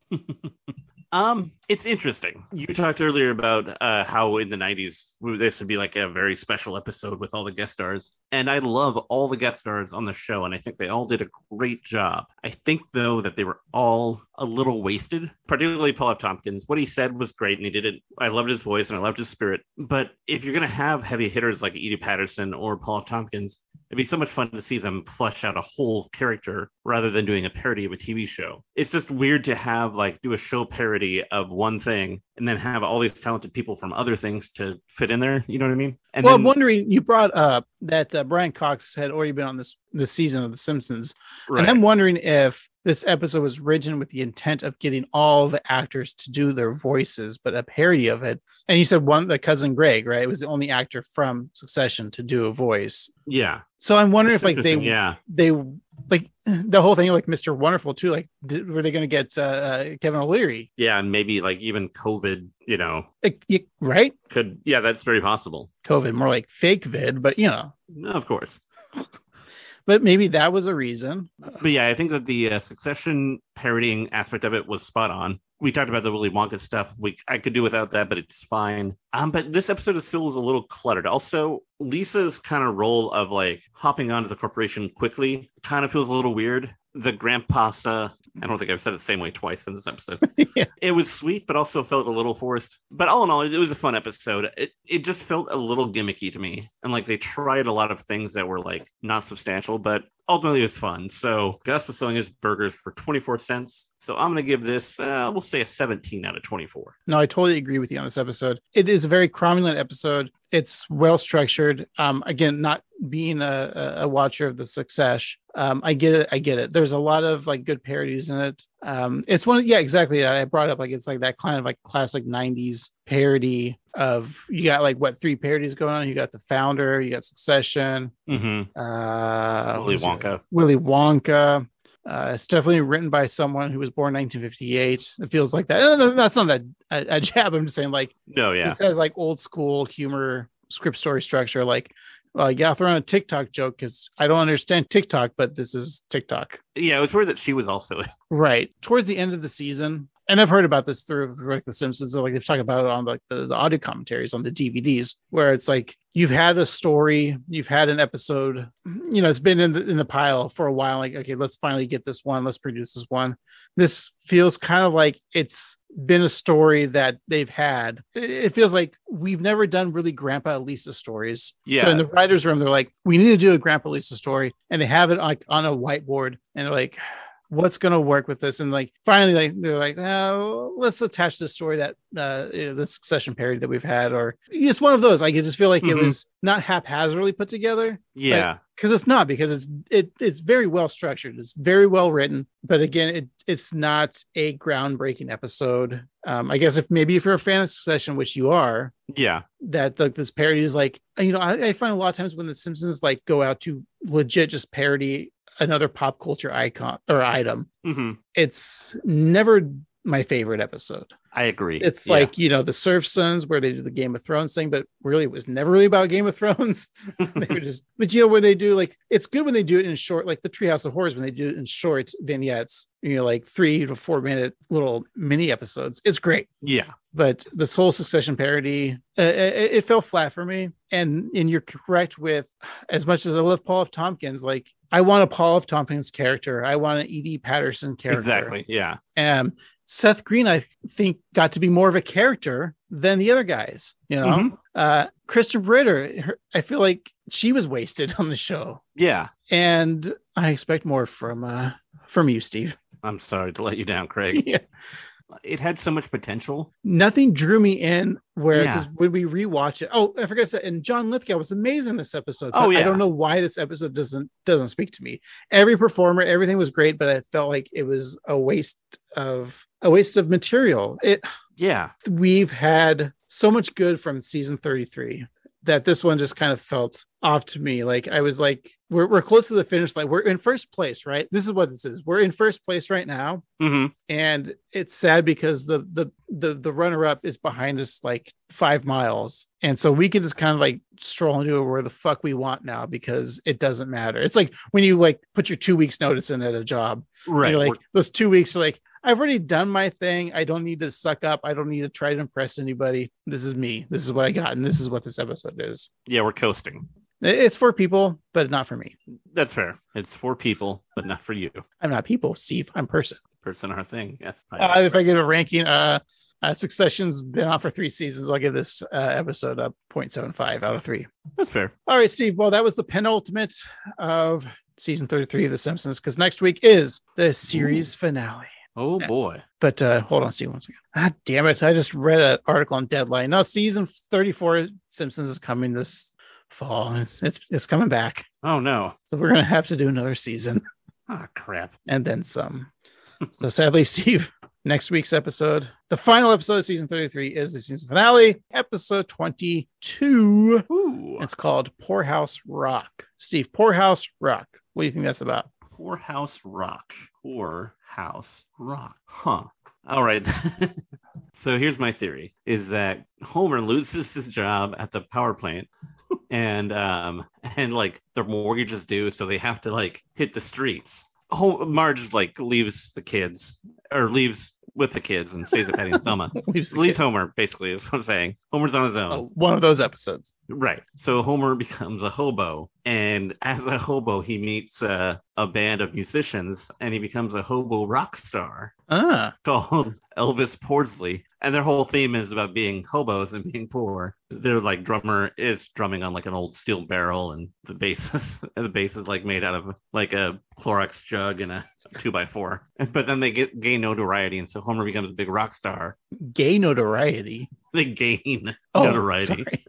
Um, it's interesting. You talked earlier about uh, how in the nineties this would be like a very special episode with all the guest stars, and I love all the guest stars on the show, and I think they all did a great job. I think though that they were all a little wasted, particularly Paul F. Tompkins. What he said was great, and he did it. I loved his voice and I loved his spirit. But if you're gonna have heavy hitters like Edie Patterson or Paul F. Tompkins, it'd be so much fun to see them flesh out a whole character rather than doing a parody of a T V show. It's just weird to have like do a show parody of one thing and then have all these talented people from other things to fit in there. You know what I mean? And well, then, I'm wondering, you brought up that uh, Brian Cox had already been on this this season of The Simpsons. Right. And I'm wondering if this episode was written with the intent of getting all the actors to do their voices, but a parody of it. And you said one, the cousin Greg, right? It was the only actor from Succession to do a voice. Yeah. So I'm wondering That's if like they, yeah. they like the whole thing, like Mister Wonderful too, like did, were they going to get uh, uh, Kevin O'Leary? Yeah. And maybe like even COVID, you know, like, you, right? Could, yeah, that's very possible. COVID, more like fake vid, but you know, no, of course. But maybe that was a reason. But yeah, I think that the uh, Succession parodying aspect of it was spot on. We talked about the Willy Wonka stuff. We I could do without that, but it's fine. Um, but this episode just feels a little cluttered. Also, Lisa's kind of role of like hopping onto the corporation quickly kind of feels a little weird. The Grandpasa, I don't think I've said it the same way twice in this episode. Yeah. It was sweet, but also felt a little forced. But all in all, it was a fun episode. It it just felt a little gimmicky to me. And like they tried a lot of things that were like not substantial, but ultimately it was fun. So Gus was selling his burgers for twenty-four cents. So I'm going to give this, uh, we'll say a seventeen out of twenty-four. No, I totally agree with you on this episode. It is a very cromulent episode. It's well structured. Um, again, not being a, a watcher of the Success, um, I get it. I get it. There's a lot of like good parodies in it. Um, it's one of, yeah, exactly. I brought up like it's like that kind of like classic nineties parody of, you got like what, three parodies going on. You got The Founder, you got Succession, mm-hmm. uh, Willy Wonka. Willy Wonka. Uh, it's definitely written by someone who was born nineteen fifty-eight. It feels like that. No, no, that's not a, a, a jab. I'm just saying, like, no, yeah, it has like old school humor, script story structure. Like, uh, yeah, I'll throw in a TikTok joke because I don't understand TikTok, but this is TikTok. Yeah, it was weird that she was also right towards the end of the season. And I've heard about this through, through like The Simpsons. So like they've talked about it on like the, the audio commentaries on the D V Ds, where it's like you've had a story, you've had an episode, you know, it's been in the in the pile for a while. Like, okay, let's finally get this one. Let's produce this one. This feels kind of like it's been a story that they've had. It feels like we've never done really Grandpa Lisa stories. Yeah. So in the writer's room, they're like, we need to do a Grandpa Lisa story, and they have it like on a whiteboard, and they're like, what's going to work with this? And like finally like they're like, oh, let's attach this story that uh you know, the Succession parody that we've had, or it's one of those. Like, I just feel like mm-hmm. it was not haphazardly put together. Yeah, because it's not, because it's it it's very well structured, it's very well written, but again, it it's not a groundbreaking episode. um I guess if maybe if you're a fan of Succession, which you are, yeah, that like this parody is like, you know, I, I find a lot of times when the Simpsons like go out to legit just parody another pop culture icon or item, mm-hmm. it's never my favorite episode. I agree. It's Yeah. like, you know, the Surf Sons where they do the Game of Thrones thing, but really it was never really about Game of Thrones. They were just, but you know, where they do like, it's good when they do it in short, like the Treehouse of Horrors, when they do it in short vignettes, you know, like three to four minute little mini episodes. It's great. Yeah. But this whole Succession parody, uh, it, it fell flat for me. And and you're correct with, as much as I love Paul F. Tompkins, like I want a Paul F. Tompkins character. I want an E D. Patterson character. Exactly. Yeah. And Seth Green, I think, got to be more of a character than the other guys. You know, Mhm. uh, Kristen Ritter, her, I feel like she was wasted on the show. Yeah. And I expect more from uh, from you, Steve. I'm sorry to let you down, Craig. Yeah. It had so much potential. Nothing drew me in where, Yeah. because when we rewatch it, oh, I forgot to say, and John Lithgow was amazing in this episode. Oh, but yeah. I don't know why this episode doesn't doesn't speak to me. Every performer, everything was great, but I felt like it was a waste of a waste of material. It Yeah. We've had so much good from season thirty-three that this one just kind of felt off to me. Like I was like, we're we're close to the finish line. We're in first place, right? This is what this is. We're in first place right now. Mm-hmm. And it's sad because the the the the runner up is behind us like five miles, and so we can just kind of like stroll into it where the fuck we want now because it doesn't matter. It's like when you like put your two weeks notice in at a job, Right. You're like We're- those two weeks are like, I've already done my thing. I don't need to suck up. I don't need to try to impress anybody. This is me. This is what I got, and this is what this episode is. Yeah, we're coasting. It's for people, but not for me. That's fair. It's for people, but not for you. I'm not people, Steve. I'm person. Person our thing. Yes. Uh, if I give a ranking, uh, uh, Succession's been on for three seasons. I'll give this uh, episode a zero point seven five out of three. That's fair. All right, Steve. Well, that was the penultimate of season thirty-three of The Simpsons, because next week is the series finale. Oh boy. But uh, hold on, Steve, one second. Ah, damn it. I just read an article on Deadline. Now, season thirty-four Simpsons is coming this fall. It's it's, it's coming back. Oh no. So we're going to have to do another season. Ah, crap. And then some. So sadly, Steve, next week's episode, the final episode of season thirty-three, is the season finale, episode twenty-two. Ooh. It's called Poorhouse Rock. Steve, Poorhouse Rock. What do you think that's about? Poorhouse Rock. Poorhouse Rock. Huh. All right. So here's my theory, is that Homer loses his job at the power plant and um and like their mortgage is due, so they have to like hit the streets. Ho- Marge like leaves the kids or leaves with the kids and stays at Patty and Selma. Leaves leaves the kids. Homer, basically, is what I'm saying. Homer's on his own. Oh, one of those episodes. Right. So Homer becomes a hobo, and as a hobo, he meets uh, a band of musicians, and he becomes a hobo rock star Ah. called Elvis Pordsley. And their whole theme is about being hobos and being poor. Their like drummer is drumming on like an old steel barrel, and the bass is, the bass is like made out of like a Clorox jug and a two by four. But then they get gain notoriety, and so Homer becomes a big rock star. Gay notoriety. They gain Oh, notoriety. sorry.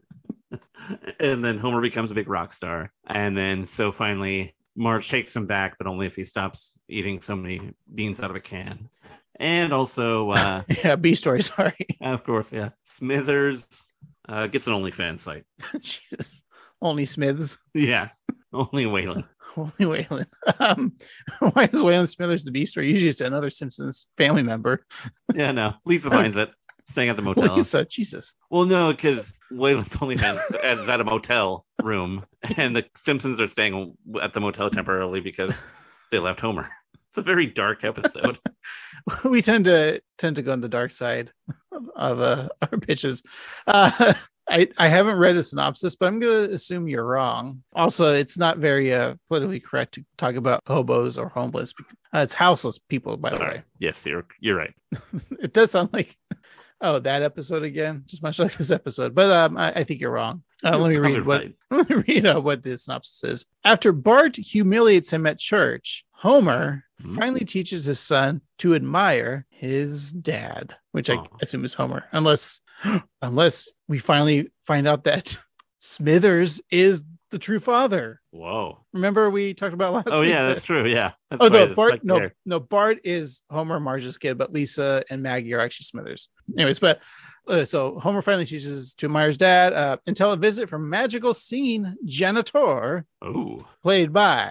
And then Homer becomes a big rock star. And then so finally Marge takes him back, but only if he stops eating so many beans out of a can. And also uh Yeah, B story, sorry. of course, yeah. Smithers uh gets an OnlyFans site. Jesus. Only Smiths. Yeah. Only Waylon. Only Waylon. Um, why is Waylon Smithers the B story? Usually it's another Simpsons family member. Yeah, no. Lisa finds it. Staying at the motel. Lisa, Jesus. Well, no, because Waylon's OnlyFans is at a motel room, and the Simpsons are staying at the motel temporarily because they left Homer. It's a very dark episode. We tend to tend to go on the dark side of, of uh, our pitches. Uh, I I haven't read the synopsis, but I'm going to assume you're wrong. Also, it's not very uh, politically correct to talk about hobos or homeless. Uh, it's houseless people, by Sorry. the way. Yes, you're you're right. It does sound like, oh, that episode again, just much like this episode. But um, I, I think you're wrong. Uh, let me You're read what right. let me read uh, what the synopsis is. After Bart humiliates him at church, Homer finally teaches his son to admire his dad, which I assume is Homer, unless unless we finally find out that Smithers is the true father. Whoa. Remember we talked about last Oh week? yeah, that- that's true. Yeah. That's oh why no, it's Bart. like No, there. no, Bart is Homer, Marge's kid, but Lisa and Maggie are actually Smithers. Anyways, but uh, so Homer finally teaches to admire his dad uh, until a visit from magical singing janitor, Ooh. played by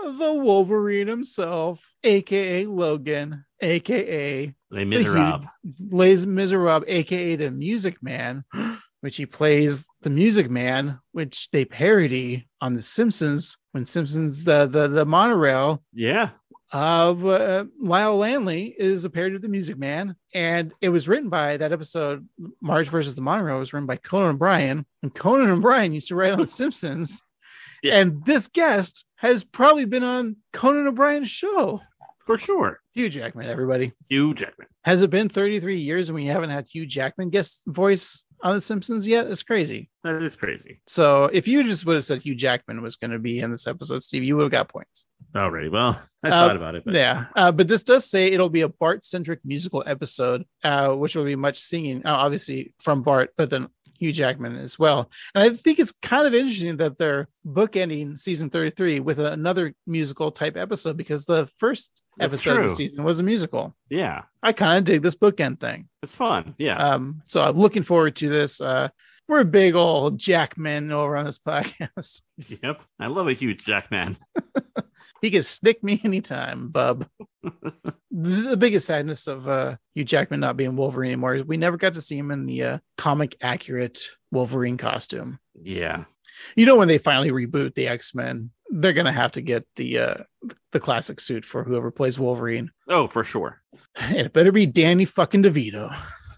the Wolverine himself, aka Logan, aka Les Miserables, Les Miserables, aka the Music Man, which he plays the Music Man, which they parody on The Simpsons when Simpsons the the, the monorail. Yeah. Of uh, Lyle Landley is a parody of the Music Man, and it was written by that episode. Marge versus the Monorail was written by Conan O'Brien, and Conan O'Brien used to write on The Simpsons. Yeah. And this guest has probably been on Conan O'Brien's show for sure. Hugh Jackman, everybody. Hugh Jackman. Has it been thirty-three years and we haven't had Hugh Jackman guest voice on The Simpsons yet? It's crazy. That is crazy. So if you just would have said Hugh Jackman was going to be in this episode, Steve, you would have got points. Already. Well, I uh, thought about it. But... Yeah. Uh, but this does say it'll be a Bart-centric musical episode, uh, which will be much singing, uh, obviously from Bart, but then Hugh Jackman as well. And I think it's kind of interesting that they're bookending season thirty-three with another musical type episode, because the first That's episode true. of the season was a musical. Yeah. I kind of dig this bookend thing. It's fun. Yeah. Um, so I'm looking forward to this. Uh, we're a big old Jackman over on this podcast. Yep. I love a huge Jackman. He can stick me anytime, bub. The biggest sadness of uh, Hugh Jackman not being Wolverine anymore is we never got to see him in the uh, comic accurate Wolverine costume. Yeah. You know, when they finally reboot the X-Men, they're going to have to get the uh, the classic suit for whoever plays Wolverine. Oh, for sure. And it better be Danny fucking DeVito,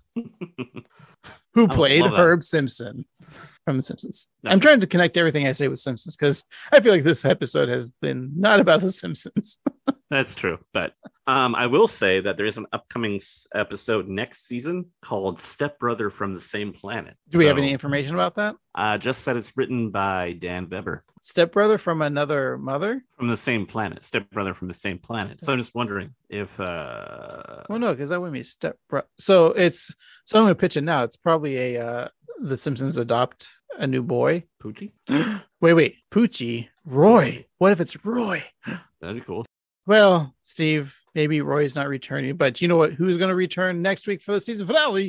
who played Herb Simpson from The Simpsons. That's I'm trying to connect everything I say with Simpsons because I feel like this episode has been not about The Simpsons. That's true. But um, I will say that there is an upcoming s- episode next season called Stepbrother from the Same Planet. Do we so, have any information about that? Uh, just said it's written by Dan Weber. Stepbrother from another mother? From the same planet. Stepbrother from the same planet. So I'm just wondering if... Uh... Well, no, because that wouldn't be stepbrother. So it's... So I'm going to pitch it now. It's probably a... Uh, The Simpsons adopt a new boy. Poochie? wait, wait. Poochie? Roy? What if it's Roy? That'd be cool. Well, Steve, maybe Roy's not returning, but you know what? Who's going to return next week for the season finale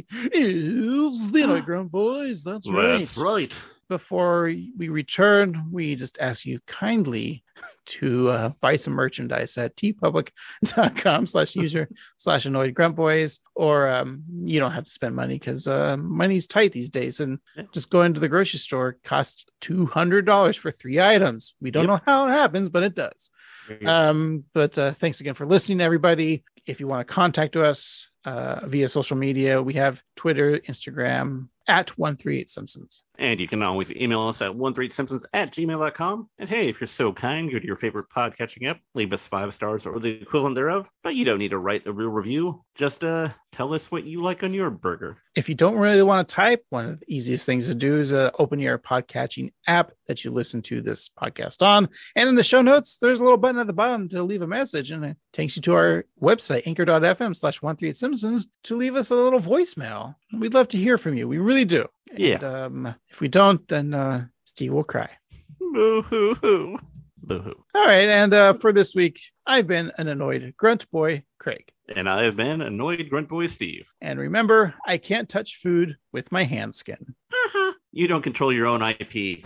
is the Night Ground Boys. That's right. That's right. Before we return, we just ask you kindly to uh, buy some merchandise at tpublic.com slash user slash annoyed grunt boys, or um, you don't have to spend money because uh, money's tight these days. And just going to the grocery store costs two hundred dollars for three items. We don't yep. know how it happens, but it does. Um, but uh, thanks again for listening, everybody. If you want to contact us uh, via social media, we have Twitter, Instagram, at one three eight Simpsons. And you can always email us at one three eight Simpsons at gmail dot com. And hey, if you're so kind, go to your favorite podcatching app, leave us five stars or the equivalent thereof. But you don't need to write a real review. Just uh, tell us what you like on your burger. If you don't really want to type, one of the easiest things to do is uh, open your podcatching app that you listen to this podcast on. And in the show notes, there's a little button at the bottom to leave a message, and it takes you to our website, anchor.fm slash one three eight Simpsons, to leave us a little voicemail. We'd love to hear from you. We really do. Yeah. And, um, if we don't, then uh, Steve will cry. Boo-hoo-hoo. Boo-hoo. All right. And uh, for this week, I've been an annoyed grunt boy, Craig. And I have been annoyed grunt boy, Steve. And remember, I can't touch food with my hand skin. Uh-huh. You don't control your own I P.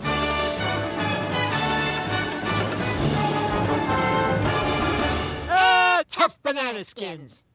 Ah, tough banana skins.